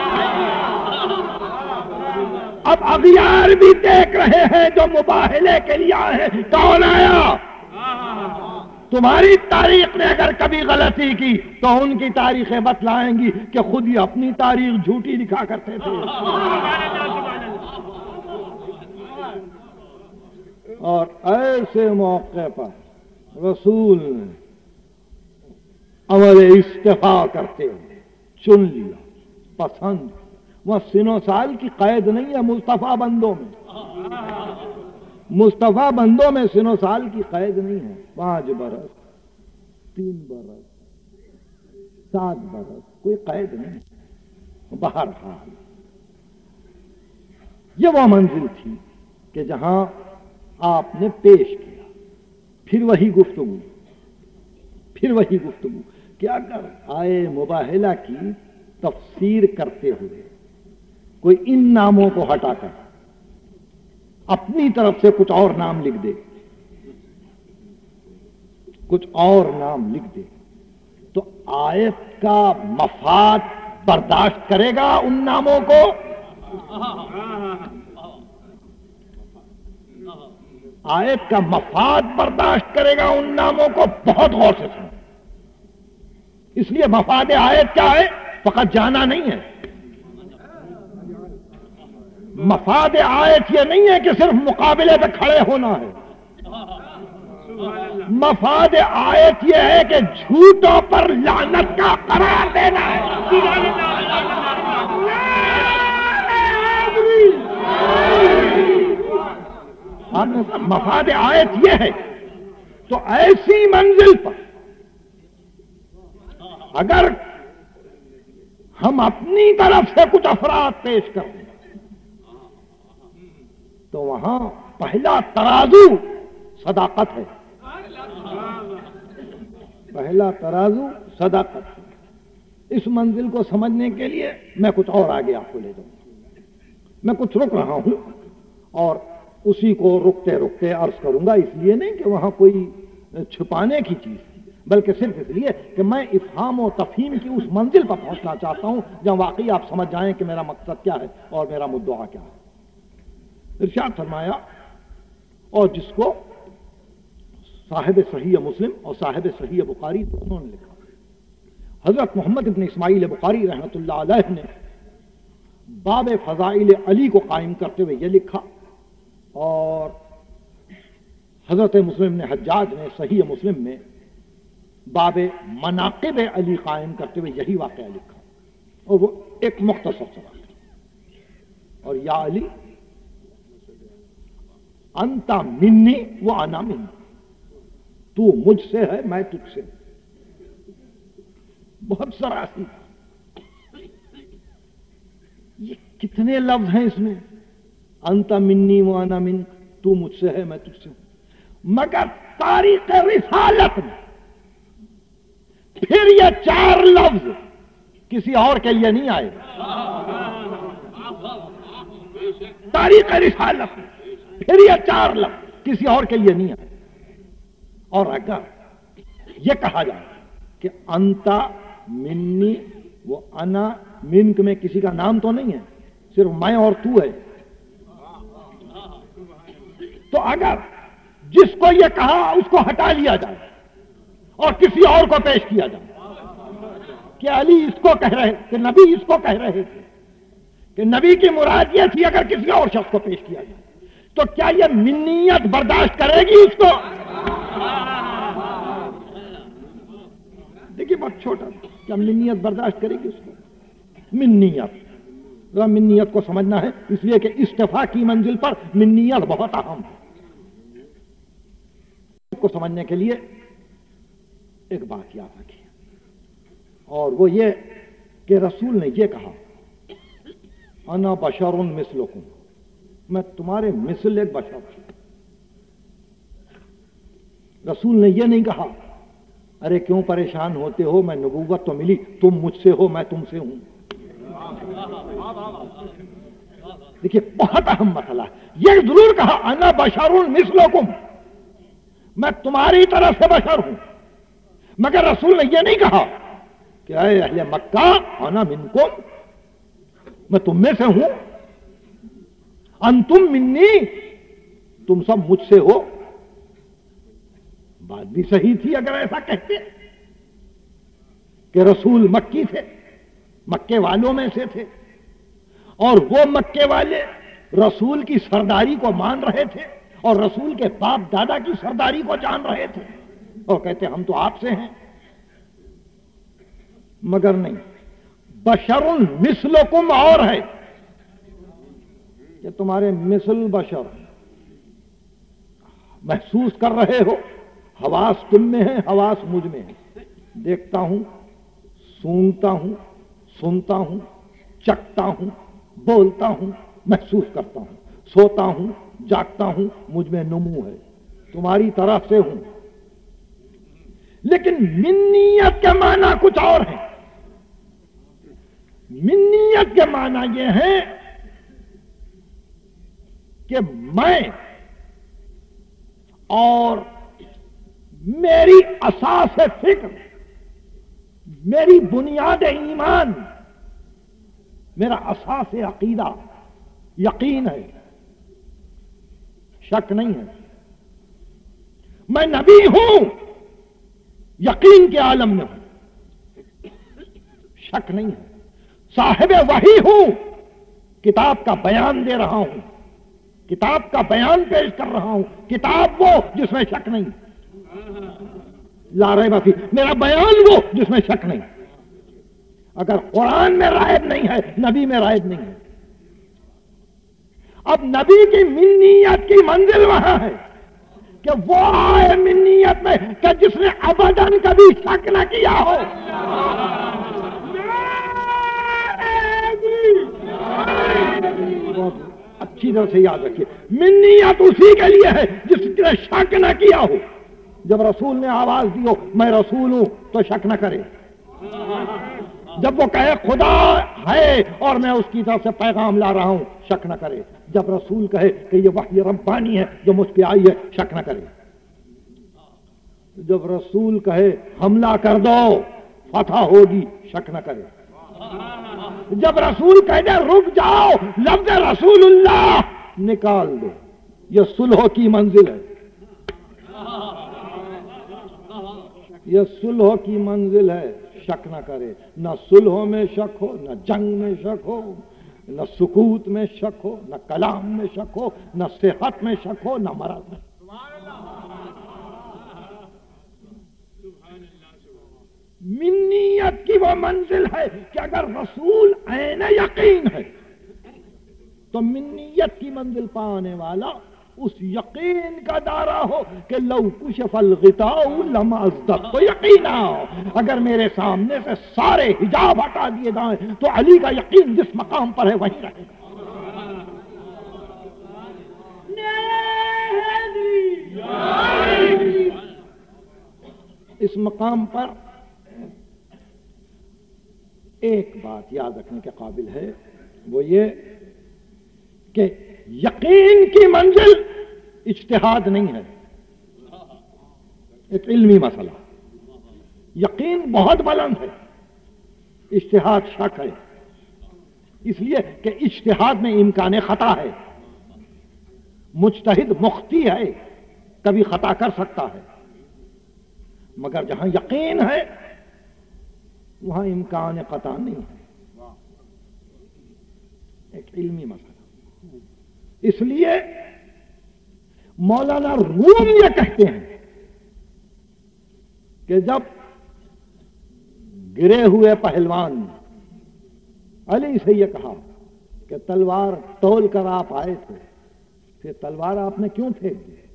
Speaker 1: اب اغیار بھی دیکھ رہے ہیں جو مباہلے کے لیے آئے ہیں۔ کون آیا؟ تمہاری تاریخ نے اگر کبھی غلطی کی تو ان کی تاریخیں بتلائیں گی کہ خود ہی اپنی تاریخ جھوٹی لکھا کرتے تھے۔ اور ایسے موقع پر رسول نے عمل استفاء کرتے ہوئے چن لیا، پسند۔ وہ سنو سال کی قید نہیں ہے مصطفیٰ بندوں میں، مصطفیٰ بندوں میں سنو سال کی قید نہیں ہے۔ پانچ برس، تین برس، سات برس، کوئی قید نہیں۔ بہرحال یہ وہ منزل تھی کہ جہاں آپ نے پیش کیا، پھر وہی گفتگو، پھر وہی گفتگو کہ اگر آئے مباہلہ کی تفسیر کرتے ہوئے کوئی ان ناموں کو ہٹا کر اپنی طرف سے کچھ اور نام لکھ دے، کچھ اور نام لکھ دے تو آیت کا مفاد برداشت کرے گا ان ناموں کو؟ آیت کا مفاد برداشت کرے گا ان ناموں کو؟ بہت غور سے سنو، اس لیے مفاد آیت کیا ہے؟ فقط جانا نہیں ہے۔ مفاد آیت یہ نہیں ہے کہ صرف مقابلے پہ کھڑے ہونا ہے، مفاد آیت یہ ہے کہ جھوٹوں پر لعنت کا قرار دینا ہے۔ مفاد آیت یہ ہے، تو ایسی منزل پر اگر ہم اپنی طرف سے کچھ افراد پیش کریں تو وہاں پہلا ترازو صداقت ہے، پہلا ترازو صداقت ہے۔ اس منزل کو سمجھنے کے لیے میں کچھ اور آگے آپ کو لے جاؤں گا، میں کچھ رک رہا ہوں اور اسی کو رکتے رکتے عرض کروں گا، اس لیے نہیں کہ وہاں کوئی چھپانے کی چیز، بلکہ صرف اس لیے کہ میں افہام و تفہیم کی اس منزل پر پہنچنا چاہتا ہوں جہاں واقعی آپ سمجھ جائیں کہ میرا مقصد کیا ہے اور میرا مدعا کیا ہے۔ ارشاد فرمایا، اور جس کو صاحب صحیح مسلم اور صاحب صحیح بخاری دونوں نے لکھا، حضرت محمد ابن اسماعیل بخاری رحمۃ اللہ علیہ نے باب فضائل علی کو قائم کرتے ہوئے یہ لکھا، اور حضرت مسلم نے حجاج نے صحیح مسلم میں باب مناقب علی قائم کرتے ہوئے یہی واقعہ لکھا، اور وہ ایک مختصر سا واقعہ، اور یا علی انتا منی و انا منی، تو مجھ سے ہے میں تجھ سے۔ بہت سراسی، یہ کتنے لفظ ہیں اس میں، انتا منی و انا من، تو مجھ سے ہے میں تجھ سے، مگر تاریخ رسالت میں پھر یہ چار لفظ کسی اور کے لیے نہیں آئے۔ تاریخ رسالت میں پھر یہ چار لفظ کسی اور کے لیے نہیں آئے۔ اور اگر یہ کہا جائے کہ انتا منی وہ انا منک میں کسی کا نام تو نہیں ہے، صرف میں اور تو ہے، تو اگر جس کو یہ کہا اس کو ہٹا لیا جائے اور کسی اور کو پیش کیا جائے کہ علی اس کو کہہ رہے کہ نبی اس کو کہہ رہے تھے، کہ نبی کی مراد یہ تھی، اگر کسی اور شخص کو پیش کیا جائے تو کیا یہ منیت برداشت کرے گی اس کو؟ دیکھیے بہت چھوٹا، کیا منیت برداشت کرے گی اس کو؟ منیت، ذرا منیت کو سمجھنا ہے، اس لیے کہ استفا کی منزل پر منیت بہت اہم ہے۔ کو سمجھنے کے لیے ایک بات یاد رکھیے، اور وہ یہ کہ رسول نے یہ کہا انا بشر مثلکم، میں تمہارے مثل ایک بشر ہوں۔ رسول نے یہ نہیں کہا ارے کیوں پریشان ہوتے ہو، میں نبوت تو ملی، تم مجھ سے ہو میں تم سے ہوں۔ دیکھیے بہت اہم مسئلہ ہے، یہ ضرور کہا انا بشر مثلکم، میں تمہاری طرح سے بشر ہوں، مگر رسول نے یہ نہیں کہا کہ اے اہل مکہ انا منکم، میں تم میں سے ہوں، انتم منی، تم سب مجھ سے ہو۔ بات بھی صحیح تھی اگر ایسا کہتے کہ رسول مکی تھے، مکے والوں میں سے تھے، اور وہ مکے والے رسول کی سرداری کو مان رہے تھے اور رسول کے باپ دادا کی سرداری کو جان رہے تھے، اور کہتے ہم تو آپ سے ہیں۔ مگر نہیں، بشر مثلکم اور ہے کہ تمہارے مثل بشر محسوس کر رہے ہو، حواس تم میں ہیں، حواس مجھ میں ہیں، دیکھتا ہوں، سونگتا ہوں، سنتا ہوں، چکھتا ہوں، بولتا ہوں، محسوس کرتا ہوں، سوتا ہوں، جاگتا ہوں، مجھ میں نمو ہے، تمہاری طرف سے ہوں۔ لیکن منیت کے معنی کچھ اور ہیں۔ منیت کے معنی یہ ہے کہ میں اور میری اساس فکر، میری بنیاد ایمان، میرا اساس عقیدہ یقین ہے، شک نہیں ہے۔ میں نبی ہوں، یقین کے عالم میں ہوں، شک نہیں ہے۔ صاحب وحی ہوں، کتاب کا بیان دے رہا ہوں، کتاب کا بیان پیش کر رہا ہوں، کتاب وہ جس میں شک نہیں، لا ریب فیہ، میرا بیان وہ جس میں شک نہیں۔ اگر قرآن میں رائب نہیں ہے، نبی میں رائب نہیں ہے۔ اب نبی کی منیت کی منزل وہاں ہے کہ وہ آئے منیت میں کہ جس نے ابداً کبھی شک نہ کیا ہو۔ اچھی طرح سے یاد رکھیے، منیت اسی کے لیے ہے جس نے شک نہ کیا ہو۔ جب رسول نے آواز دی ہو میں رسول ہوں تو شک نہ کرے، جب وہ کہے خدا ہے اور میں اس کی طرف سے پیغام لا رہا ہوں شک نہ کرے، جب رسول کہے کہ یہ وحی ربانی ہے جو مجھ پہ آئی ہے شک نہ کرے، جب رسول کہے حملہ کر دو فتح ہوگی شک نہ کرے، جب رسول کہہ دے رک جاؤ لفظ رسول اللہ نکال دو، یہ صلح کی منزل ہے، یہ صلح کی منزل ہے، شک نہ کرے۔ نہ صلح میں شک ہو، نہ جنگ میں شک ہو، نہ سکوت میں شک ہو، نہ کلام میں شک ہو، نہ صحت میں شک ہو، نہ مرض میں۔ منیت کی وہ منزل ہے کہ اگر رسول عین یقین ہے تو منیت کی منزل پانے والا اس یقین کا دارا ہو کہ لو کشف الغطاء لما ازددت یقینا، اگر میرے سامنے سے سارے حجاب ہٹا دیے جائیں تو علی کا یقین جس مقام پر ہے وہیں رہے گا۔ اس مقام پر ایک بات یاد رکھنے کے قابل ہے، وہ یہ کہ یقین کی منزل اجتہاد نہیں ہے، ایک علمی مسئلہ۔ یقین بہت بلند ہے، اجتہاد شک ہے، اس لیے کہ اجتہاد میں امکان خطا ہے، مجتہد مخطی ہے، کبھی خطا کر سکتا ہے، مگر جہاں یقین ہے وہاں امکان خطا نہیں ہے، ایک علمی مسئلہ۔ اس لیے مولانا روم یہ کہتے ہیں کہ جب گرے ہوئے پہلوان علی سے یہ کہا کہ تلوار تول کر آپ آئے تھے، پھر تلوار آپ نے کیوں پھینک دی؟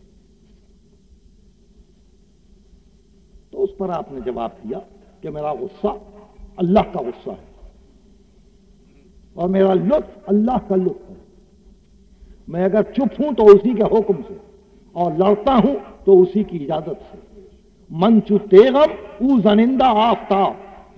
Speaker 1: تو اس پر آپ نے جواب دیا کہ میرا غصہ اللہ کا غصہ ہے اور میرا لطف اللہ کا لطف ہے، میں اگر چپ ہوں تو اسی کے حکم سے اور لڑتا ہوں تو اسی کی اجازت سے۔ من چو تیغم او زنندہ آفتاب،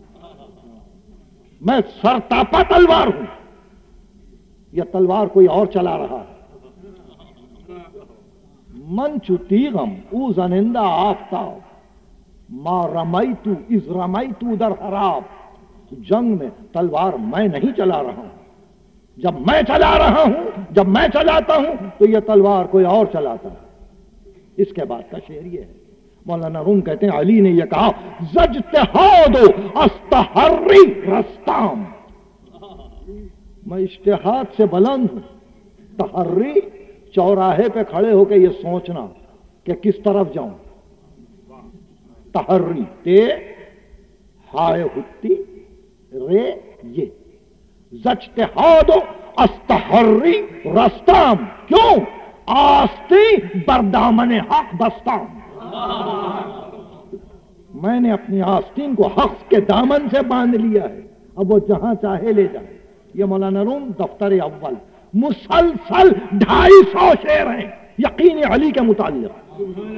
Speaker 1: میں سرتاپا تلوار ہوں، یہ تلوار کوئی اور چلا رہا ہے۔ من چو تیغم او زنندہ آفتاب، ما رمیتو از رمیتو در حراب، جنگ میں تلوار میں نہیں چلا رہا ہوں، جب میں چلا رہا ہوں، جب میں چلاتا ہوں تو یہ تلوار کوئی اور چلاتا ہے۔ اس کے بعد کا شعر یہ ہے، مولانا روم کہتے ہیں علی نے یہ کہا زجتہاد استحری رستام، میں اجتہاد سے بلند ہوں، تحری چوراہے پہ کھڑے ہو کے یہ سوچنا کہ کس طرف جاؤں، تحری تے ہائے ہتی رے یہ زجتہاد استحری رستام، کیوں آستی بردامن حق بستام، میں نے اپنی آستین کو حق کے دامن سے باندھ لیا ہے، اب وہ جہاں چاہے لے جائے۔ یہ مولانا روم دفتر اول، مسلسل ڈھائی سو شعر ہیں یقین علی کے متعلق۔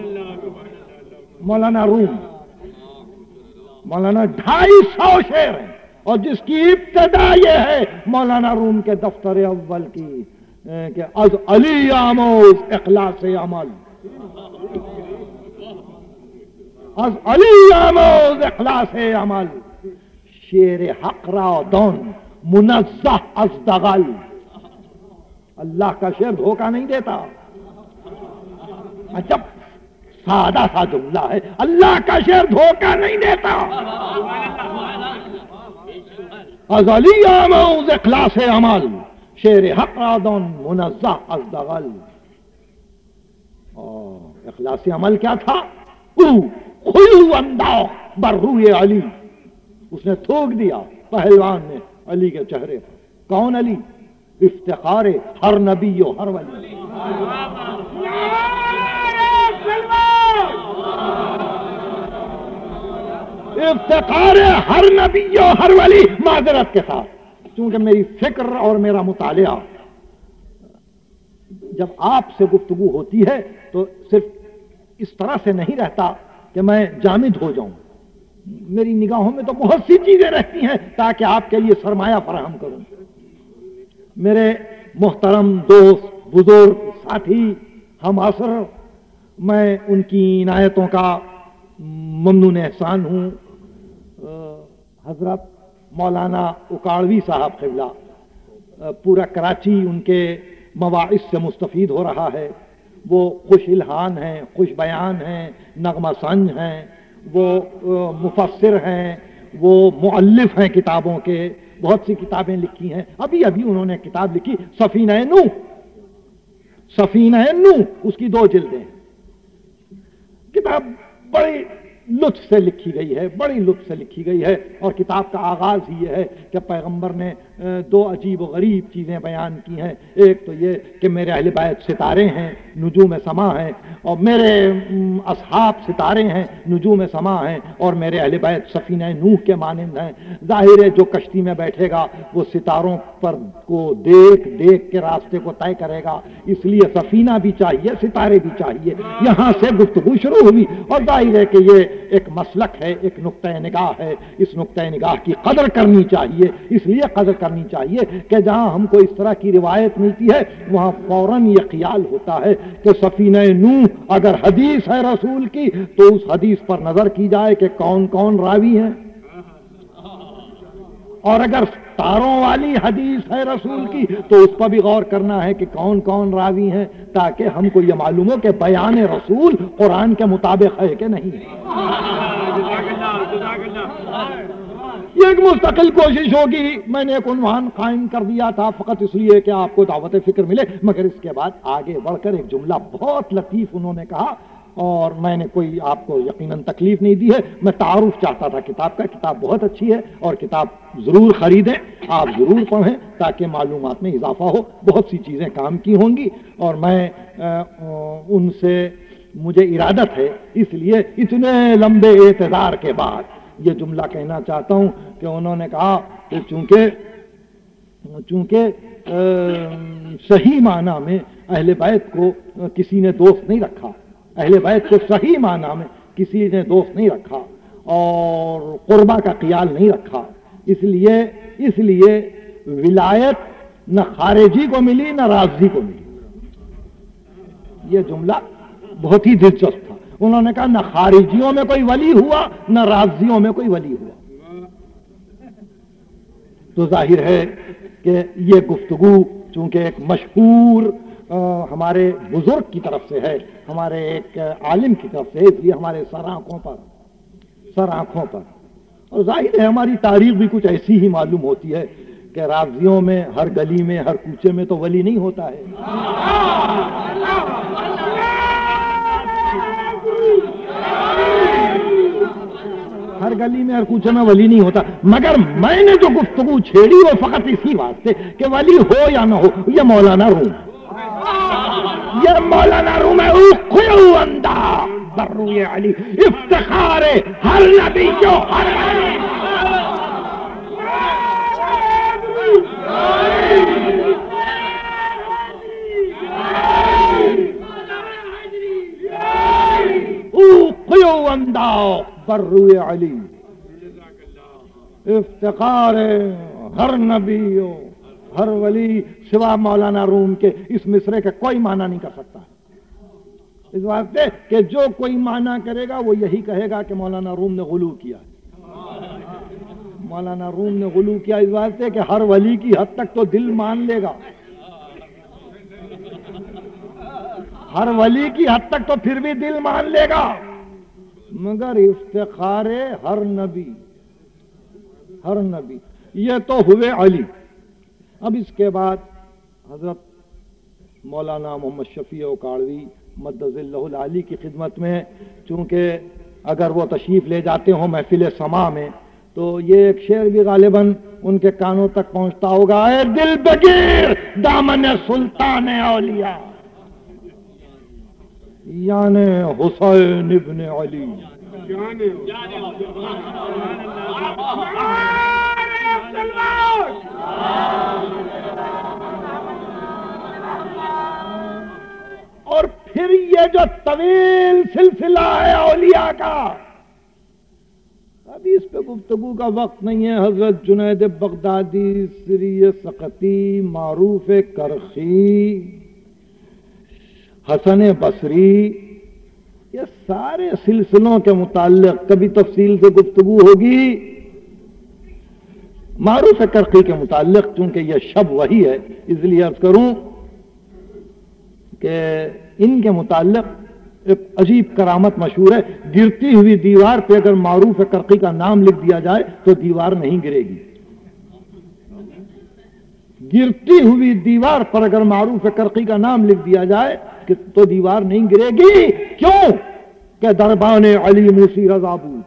Speaker 1: مولانا روم مولانا ڈھائی سو شعر ہیں، اور جس کی ابتدا یہ ہے مولانا روم کے دفتر اول کی کہ از علی آموز اخلاص عمل، از علی آموز اخلاص عمل، شیر حق را دون منزہ از دغل، اللہ کا شعر دھوکہ نہیں دیتا۔ جب سادہ سا جملہ ہے، اللہ کا شعر دھوکہ نہیں دیتا۔ از علی آموز اخلاص عمل، شیر حق را دون منزہ از دغل، اور اخلاص عمل کیا تھا؟ او خلو انداخت بر روی علی، اس نے تھوک دیا پہلوان نے علی کے چہرے پر۔ کون علی؟ افتخار ہر نبی و ہر ولی، افتخار ہر نبی و ہر ولی، معذرت کے ساتھ چونکہ میری فکر اور میرا مطالعہ، جب آپ سے گفتگو ہوتی ہے تو صرف اس طرح سے نہیں رہتا کہ میں جامد ہو جاؤں، میری نگاہوں میں تو بہت سی چیزیں رہتی ہیں تاکہ آپ کے لیے سرمایہ فراہم کروں۔ میرے محترم دوست، بزرگ، ساتھی، ہم عصر، میں ان کی عنایتوں کا ممنون احسان ہوں۔ حضرت مولانا اکاڑوی صاحب قبلہ، پورا کراچی ان کے مواعظ سے مستفید ہو رہا ہے۔ وہ خوش الہان ہیں، خوش بیان ہیں، نغمہ سنج ہیں، وہ مفسر ہیں، وہ مؤلف ہیں کتابوں کے، بہت سی کتابیں لکھی ہیں۔ ابھی ابھی انہوں نے کتاب لکھی سفینہ نوح، سفینہ نوح، اس کی دو جلدیں، کتاب بڑی لطف سے لکھی گئی ہے، بڑی لطف سے لکھی گئی ہے، اور کتاب کا آغاز ہی یہ ہے کہ پیغمبر نے دو عجیب و غریب چیزیں بیان کی ہیں۔ ایک تو یہ کہ میرے اہل بیت ستارے ہیں، نجوم سما ہیں، اور میرے اصحاب ستارے ہیں، نجوم سما ہیں، اور میرے اہل بیت سفینہ نوح کے مانند ہیں۔ ظاہر ہے جو کشتی میں بیٹھے گا وہ ستاروں پر کو دیکھ دیکھ کے راستے کو طے کرے گا، اس لیے سفینہ بھی چاہیے، ستارے بھی چاہیے۔ یہاں سے گفتگو شروع ہوئی، اور ظاہر ہے کہ یہ ایک مسلک ہے، ایک نقطہ نگاہ ہے، اس نقطہ نگاہ کی قدر کرنی چاہیے۔ اس لیے قدر کرنی چاہیے کہ جہاں ہم کو اس طرح کی روایت ملتی ہے وہاں فوراً یہ خیال ہوتا ہے کہ سفینہ نوح اگر حدیث ہے رسول کی تو اس حدیث پر نظر کی جائے کہ کون کون راوی ہیں، اور اگر تاروں والی حدیث ہے رسول کی تو اس پر بھی غور کرنا ہے کہ کون کون راوی ہیں، تاکہ ہم کو یہ معلوم ہو کہ بیان رسول قرآن کے مطابق ہے کہ نہیں ہے۔ یہ ایک مستقل کوشش ہوگی، میں نے ایک عنوان قائم کر دیا تھا فقط اس لیے کہ آپ کو دعوت فکر ملے، مگر اس کے بعد آگے بڑھ کر ایک جملہ بہت لطیف انہوں نے کہا اور میں نے کوئی آپ کو یقیناً تکلیف نہیں دی ہے، میں تعارف چاہتا تھا کتاب کا. کتاب بہت اچھی ہے اور کتاب ضرور خریدیں، آپ ضرور پڑھیں تاکہ معلومات میں اضافہ ہو. بہت سی چیزیں کام کی ہوں گی اور میں ان سے مجھے ارادت ہے، اس لیے اتنے لمبے اعتذار کے بعد یہ جملہ کہنا چاہتا ہوں کہ انہوں نے کہا کہ چونکہ چونکہ صحیح معنی میں اہل بیت کو کسی نے دوست نہیں رکھا، اہل بیت کو صحیح معنی میں کسی نے دوست نہیں رکھا اور قربا کا خیال نہیں رکھا، اس لیے اس لیے ولایت نہ خارجی کو ملی نہ رافضی کو ملی. یہ جملہ بہت ہی دلچسپ تھا. انہوں نے کہا نہ خارجیوں میں کوئی ولی ہوا نہ رافضیوں میں کوئی ولی ہوا. تو ظاہر ہے کہ یہ گفتگو چونکہ ایک مشہور ہمارے بزرگ کی طرف سے ہے، ہمارے ایک عالم کی طرف سے ہے، اس لیے ہمارے سر آنکھوں پر سر آنکھوں پر اور ظاہر ہے ہماری تاریخ بھی کچھ ایسی ہی معلوم ہوتی ہے کہ رافضیوں میں ہر گلی میں ہر کوچے میں تو ولی نہیں ہوتا ہے. ہر گلی میں ہر کوچے میں ولی نہیں ہوتا، مگر میں نے جو گفتگو چھیڑی وہ فقط اسی واسطے کہ ولی ہو یا نہ ہو یہ مولانا روم یہ مولانا روم ہے. اخیو اندہ بروئے علی افتخار ہر نبی جو ہر ولی. اخیو اندہ بروئے علی افتخار ہر نبی ہر ولی. سوا مولانا روم کے اس مصرے کا کوئی معنی نہیں کر سکتا، اس واسطے کہ جو کوئی معنی کرے گا وہ یہی کہے گا کہ مولانا روم نے غلو کیا. مولانا روم نے غلو کیا اس واسطے کہ ہر ولی کی حد تک تو دل مان لے گا، ہر ولی کی حد تک تو پھر بھی دل مان لے گا، مگر افتخار ہر نبی ہر نبی یہ تو ہوئے علی. اب اس کے بعد حضرت مولانا محمد شفیع اوکاڑوی مدظ اللہ العالی کی خدمت میں، چونکہ اگر وہ تشریف لے جاتے ہوں محفل سما میں تو یہ ایک شعر بھی غالباً ان کے کانوں تک پہنچتا ہوگا. اے دل بگیر دامن سلطان اولیاء یعنی حسین ابن علی. اور پھر یہ جو طویل سلسلہ ہے اولیاء کا، ابھی اس پہ گفتگو کا وقت نہیں ہے. حضرت جنید بغدادی، سری سقطی، معروف کرخی، حسن بصری، یہ سارے سلسلوں کے متعلق کبھی تفصیل سے گفتگو ہوگی. معروف کرخی کے متعلق چونکہ یہ شب وہی ہے اس لیے عرض کروں کہ ان کے متعلق ایک عجیب کرامت مشہور ہے. گرتی ہوئی دیوار پہ اگر معروف کرخی کا نام لکھ دیا جائے تو دیوار نہیں گرے گی. گرتی ہوئی دیوار پر اگر معروف کرخی کا نام لکھ دیا جائے تو دیوار نہیں گرے گی. کیوں کہ دربان علی موسی رضا بود،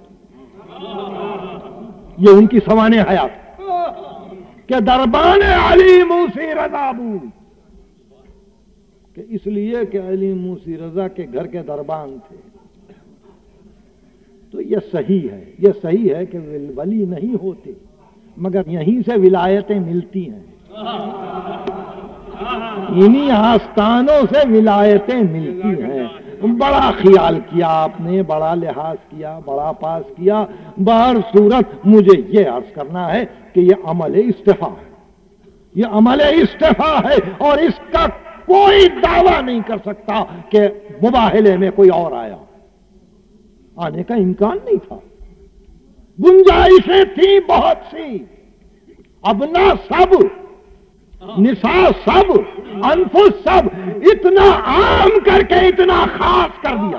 Speaker 1: یہ ان کی سوانح حیات کہ دربان علی موسی رضا بود، کہ اس لیے کہ علی موسی رضا کے گھر کے دربان تھے. تو یہ صحیح ہے یہ صحیح ہے کہ ولی نہیں ہوتے مگر یہیں سے ولایتیں ملتی ہیں، انہی آستانوں سے ولایتیں ملتی ہیں. بڑا خیال کیا آپ نے، بڑا لحاظ کیا، بڑا پاس کیا. بہر صورت مجھے یہ عرض کرنا ہے کہ یہ عمل استفا ہے، یہ عمل استفا ہے اور اس کا کوئی دعویٰ نہیں کر سکتا کہ مباہلے میں کوئی اور آیا. آنے کا امکان نہیں تھا، گنجائشیں تھیں بہت سی، ابنا سب، نساء سب، انفس سب، اتنا عام کر کے اتنا خاص کر دیا،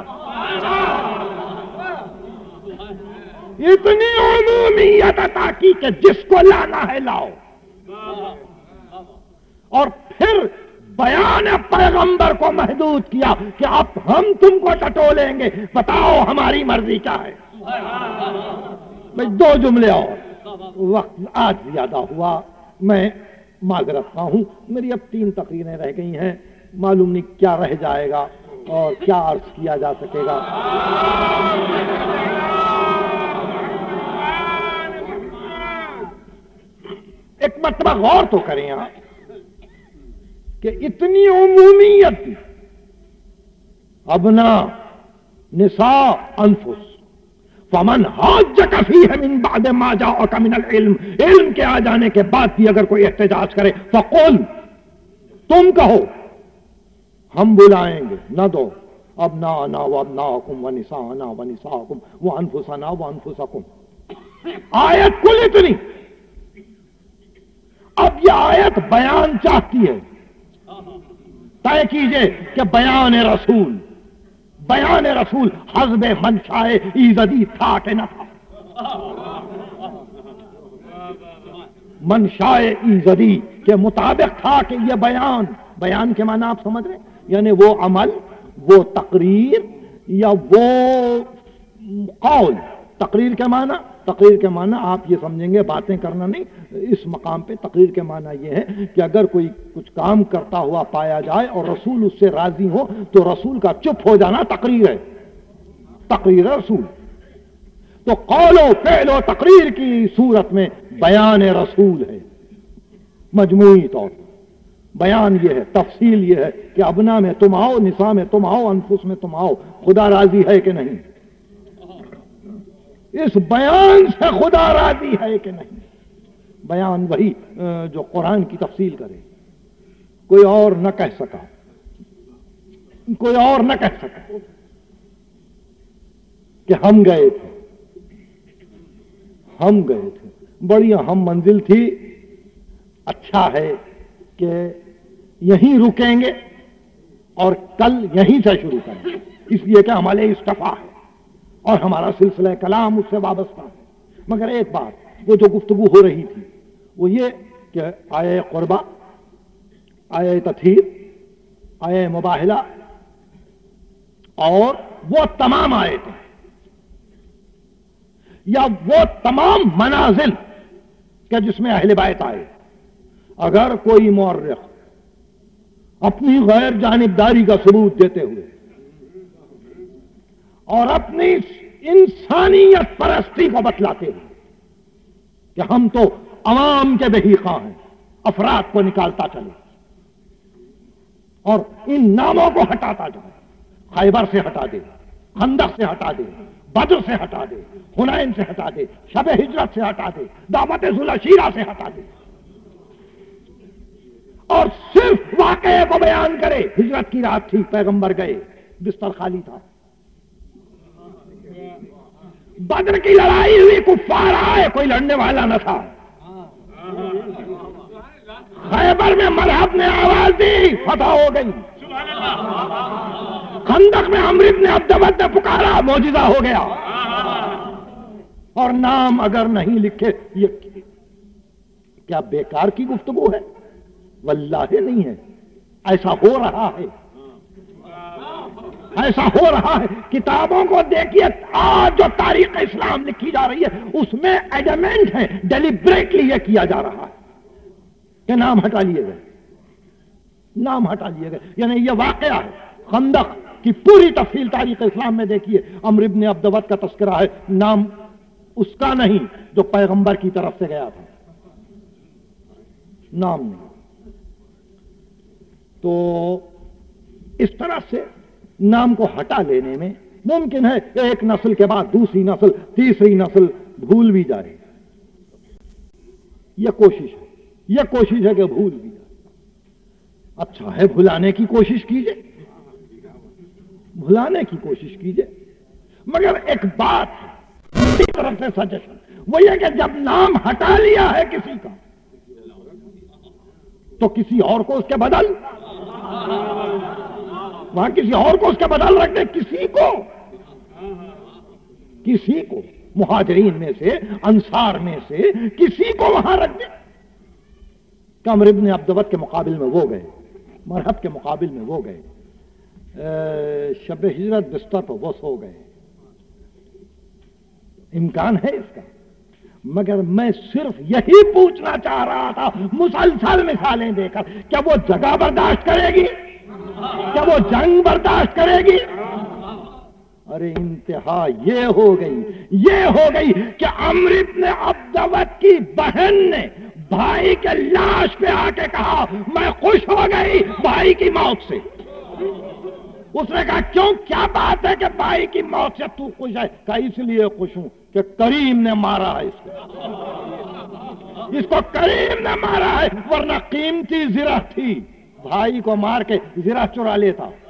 Speaker 1: اتنی عمومیت عطا کی کہ جس کو لانا ہے لاؤ. اور پھر بیان پیغمبر کو محدود کیا کہ اب ہم تم کو ٹٹولیں گے، بتاؤ ہماری مرضی کیا ہے۔ بھئی دو جملے اور، وقت آج زیادہ ہوا، میں معذرت خواہ ہوں، میری اب تین تقریریں رہ گئی ہیں، معلوم نہیں کیا رہ جائے گا اور کیا عرض کیا جا سکے گا۔ ایک مرتبہ غور تو کریں آپ کہ اتنی عمومیت، ابنا نساء انفس، فمن حاجک فیہ من بعد ما جاءک من العلم، علم کے آ جانے کے بعد بھی اگر کوئی احتجاج کرے فقل، تم کہو ہم بلائیں گے، نہ دو ابناءنا وابناءکم ونساءنا ونساءکم وانفسنا وانفسکم۔ آیت کل اتنی، اب یہ آیت بیان چاہتی ہے، طے کیجئے کہ بیان رسول، بیان رسول حسب منشائے ایزدی تھا کہ نہ تھا؟ منشائے ایزدی کے مطابق تھا کہ یہ بیان، بیان کے معنی آپ سمجھ رہے ہیں، یعنی وہ عمل، وہ تقریر یا وہ قول۔ تقریر کے معنی، تقریر کے معنی آپ یہ سمجھیں گے باتیں کرنا نہیں، اس مقام پہ تقریر کے معنی یہ ہے کہ اگر کوئی کچھ کام کرتا ہوا پایا جائے اور رسول اس سے راضی ہو تو رسول کا چپ ہو جانا تقریر ہے، تقریر رسول۔ تو قول و فعل و تقریر کی صورت میں بیان رسول ہے، مجموعی طور پر بیان یہ ہے، تفصیل یہ ہے کہ ابنا میں تم آؤ، نساء میں تم آؤ، انفس میں تم آؤ، خدا راضی ہے کہ نہیں؟ اس بیان سے خدا راضی ہے کہ نہیں؟ بیان وہی جو قرآن کی تفصیل کرے، کوئی اور نہ کہہ سکا، کوئی اور نہ کہہ سکا کہ ہم گئے تھے، ہم گئے تھے، بڑی اہم منزل تھی، اچھا ہے کہ یہیں رکیں گے اور کل یہیں سے شروع کریں گے، اس لیے کہ عمل اصطفا ہے اور ہمارا سلسلہ کلام اس سے وابستہ ہے۔ مگر ایک بات، وہ جو گفتگو ہو رہی تھی وہ یہ کہ آیہ قربہ، آیہ تطہیر، آیہ مباہلہ اور وہ تمام آیتیں یا وہ تمام منازل کہ جس میں اہل بیت آئے، اگر کوئی مورخ اپنی غیر جانبداری کا ثبوت دیتے ہوئے اور اپنی انسانیت پرستی کو بتلاتے ہوئے کہ ہم تو عوام کے بحیقاں ہیں، افراد کو نکالتا چلے اور ان ناموں کو ہٹاتا جائے، خیبر سے ہٹا دے، خندق سے ہٹا دے، بدر سے ہٹا دے، حنین سے ہٹا دے، شب ہجرت سے ہٹا دے، دعوت ذوالعشیرہ سے ہٹا دے، اور صرف واقعے کو بیان کرے، ہجرت کی رات تھی، پیغمبر گئے، بستر خالی تھا، بدر کی لڑائی ہوئی، کفار آئے، کوئی لڑنے والا نہ تھا، خیبر میں مرحب نے آواز دی، فتح ہو گئی، خندق میں عمرو بن عبد ود نے پکارا، معجزہ ہو گیا، اور نام اگر نہیں لکھے، یہ کیا بیکار کی گفتگو ہے؟ واللہ نہیں ہے، ایسا ہو رہا ہے، ایسا ہو رہا ہے۔ کتابوں کو دیکھیے، آج جو تاریخ اسلام لکھی جا رہی ہے اس میں ایڈمنٹ ہے، ڈیلیبریٹلی یہ کیا جا رہا ہے کہ نام ہٹا لیے گئے، نام ہٹا لیے گئے، یعنی یہ واقعہ ہے۔ خندق کی پوری تفصیل تاریخ اسلام میں دیکھیے، عمرو بن عبد ود کا تذکرہ ہے، نام اس کا نہیں جو پیغمبر کی طرف سے گیا تھا، نام نہیں۔ تو اس طرح سے نام کو ہٹا لینے میں ممکن ہے کہ ایک نسل کے بعد دوسری نسل، تیسری نسل بھول بھی جائے، یہ کوشش ہے، یہ کوشش ہے کہ بھول بھی جائے۔ اچھا ہے، بھلانے کی کوشش کیجئے، بھلانے کی کوشش کیجئے، مگر ایک بات ہے طرف سے سجیشن، وہ یہ کہ جب نام ہٹا لیا ہے کسی کا تو کسی اور کو اس کے بدل، وہاں کسی اور کو اس کے بدل رکھ دے، کسی کو کسی کو مہاجرین میں سے، انصار میں سے کسی کو وہاں رکھ دے۔ عمرو بن عبد ود کے مقابل میں وہ گئے، مرحب کے مقابل میں وہ گئے، شب ہجرت بستر پر وہ سو گئے، امکان ہے اس کا، مگر میں صرف یہی پوچھنا چاہ رہا تھا مسلسل مثالیں دے کر، کیا وہ جگہ برداشت کرے گی؟ کیا وہ جنگ برداشت کرے گی؟ ارے انتہا یہ ہو گئی یہ ہو گئی کہ عمرو بن عبدود کی بہن نے بھائی کے لاش پہ آ کے کہا میں خوش ہو گئی بھائی کی موت سے۔ اس نے کہا کیوں، کیا بات ہے کہ بھائی کی موت سے تو خوش ہے؟ کہا اس لیے خوش ہوں کہ کریم نے مارا ہے اس کو، اس کو کریم نے مارا ہے، ورنہ قیمتی زرہ تھی، بھائی کو مار کے زرہ چرا لیتا۔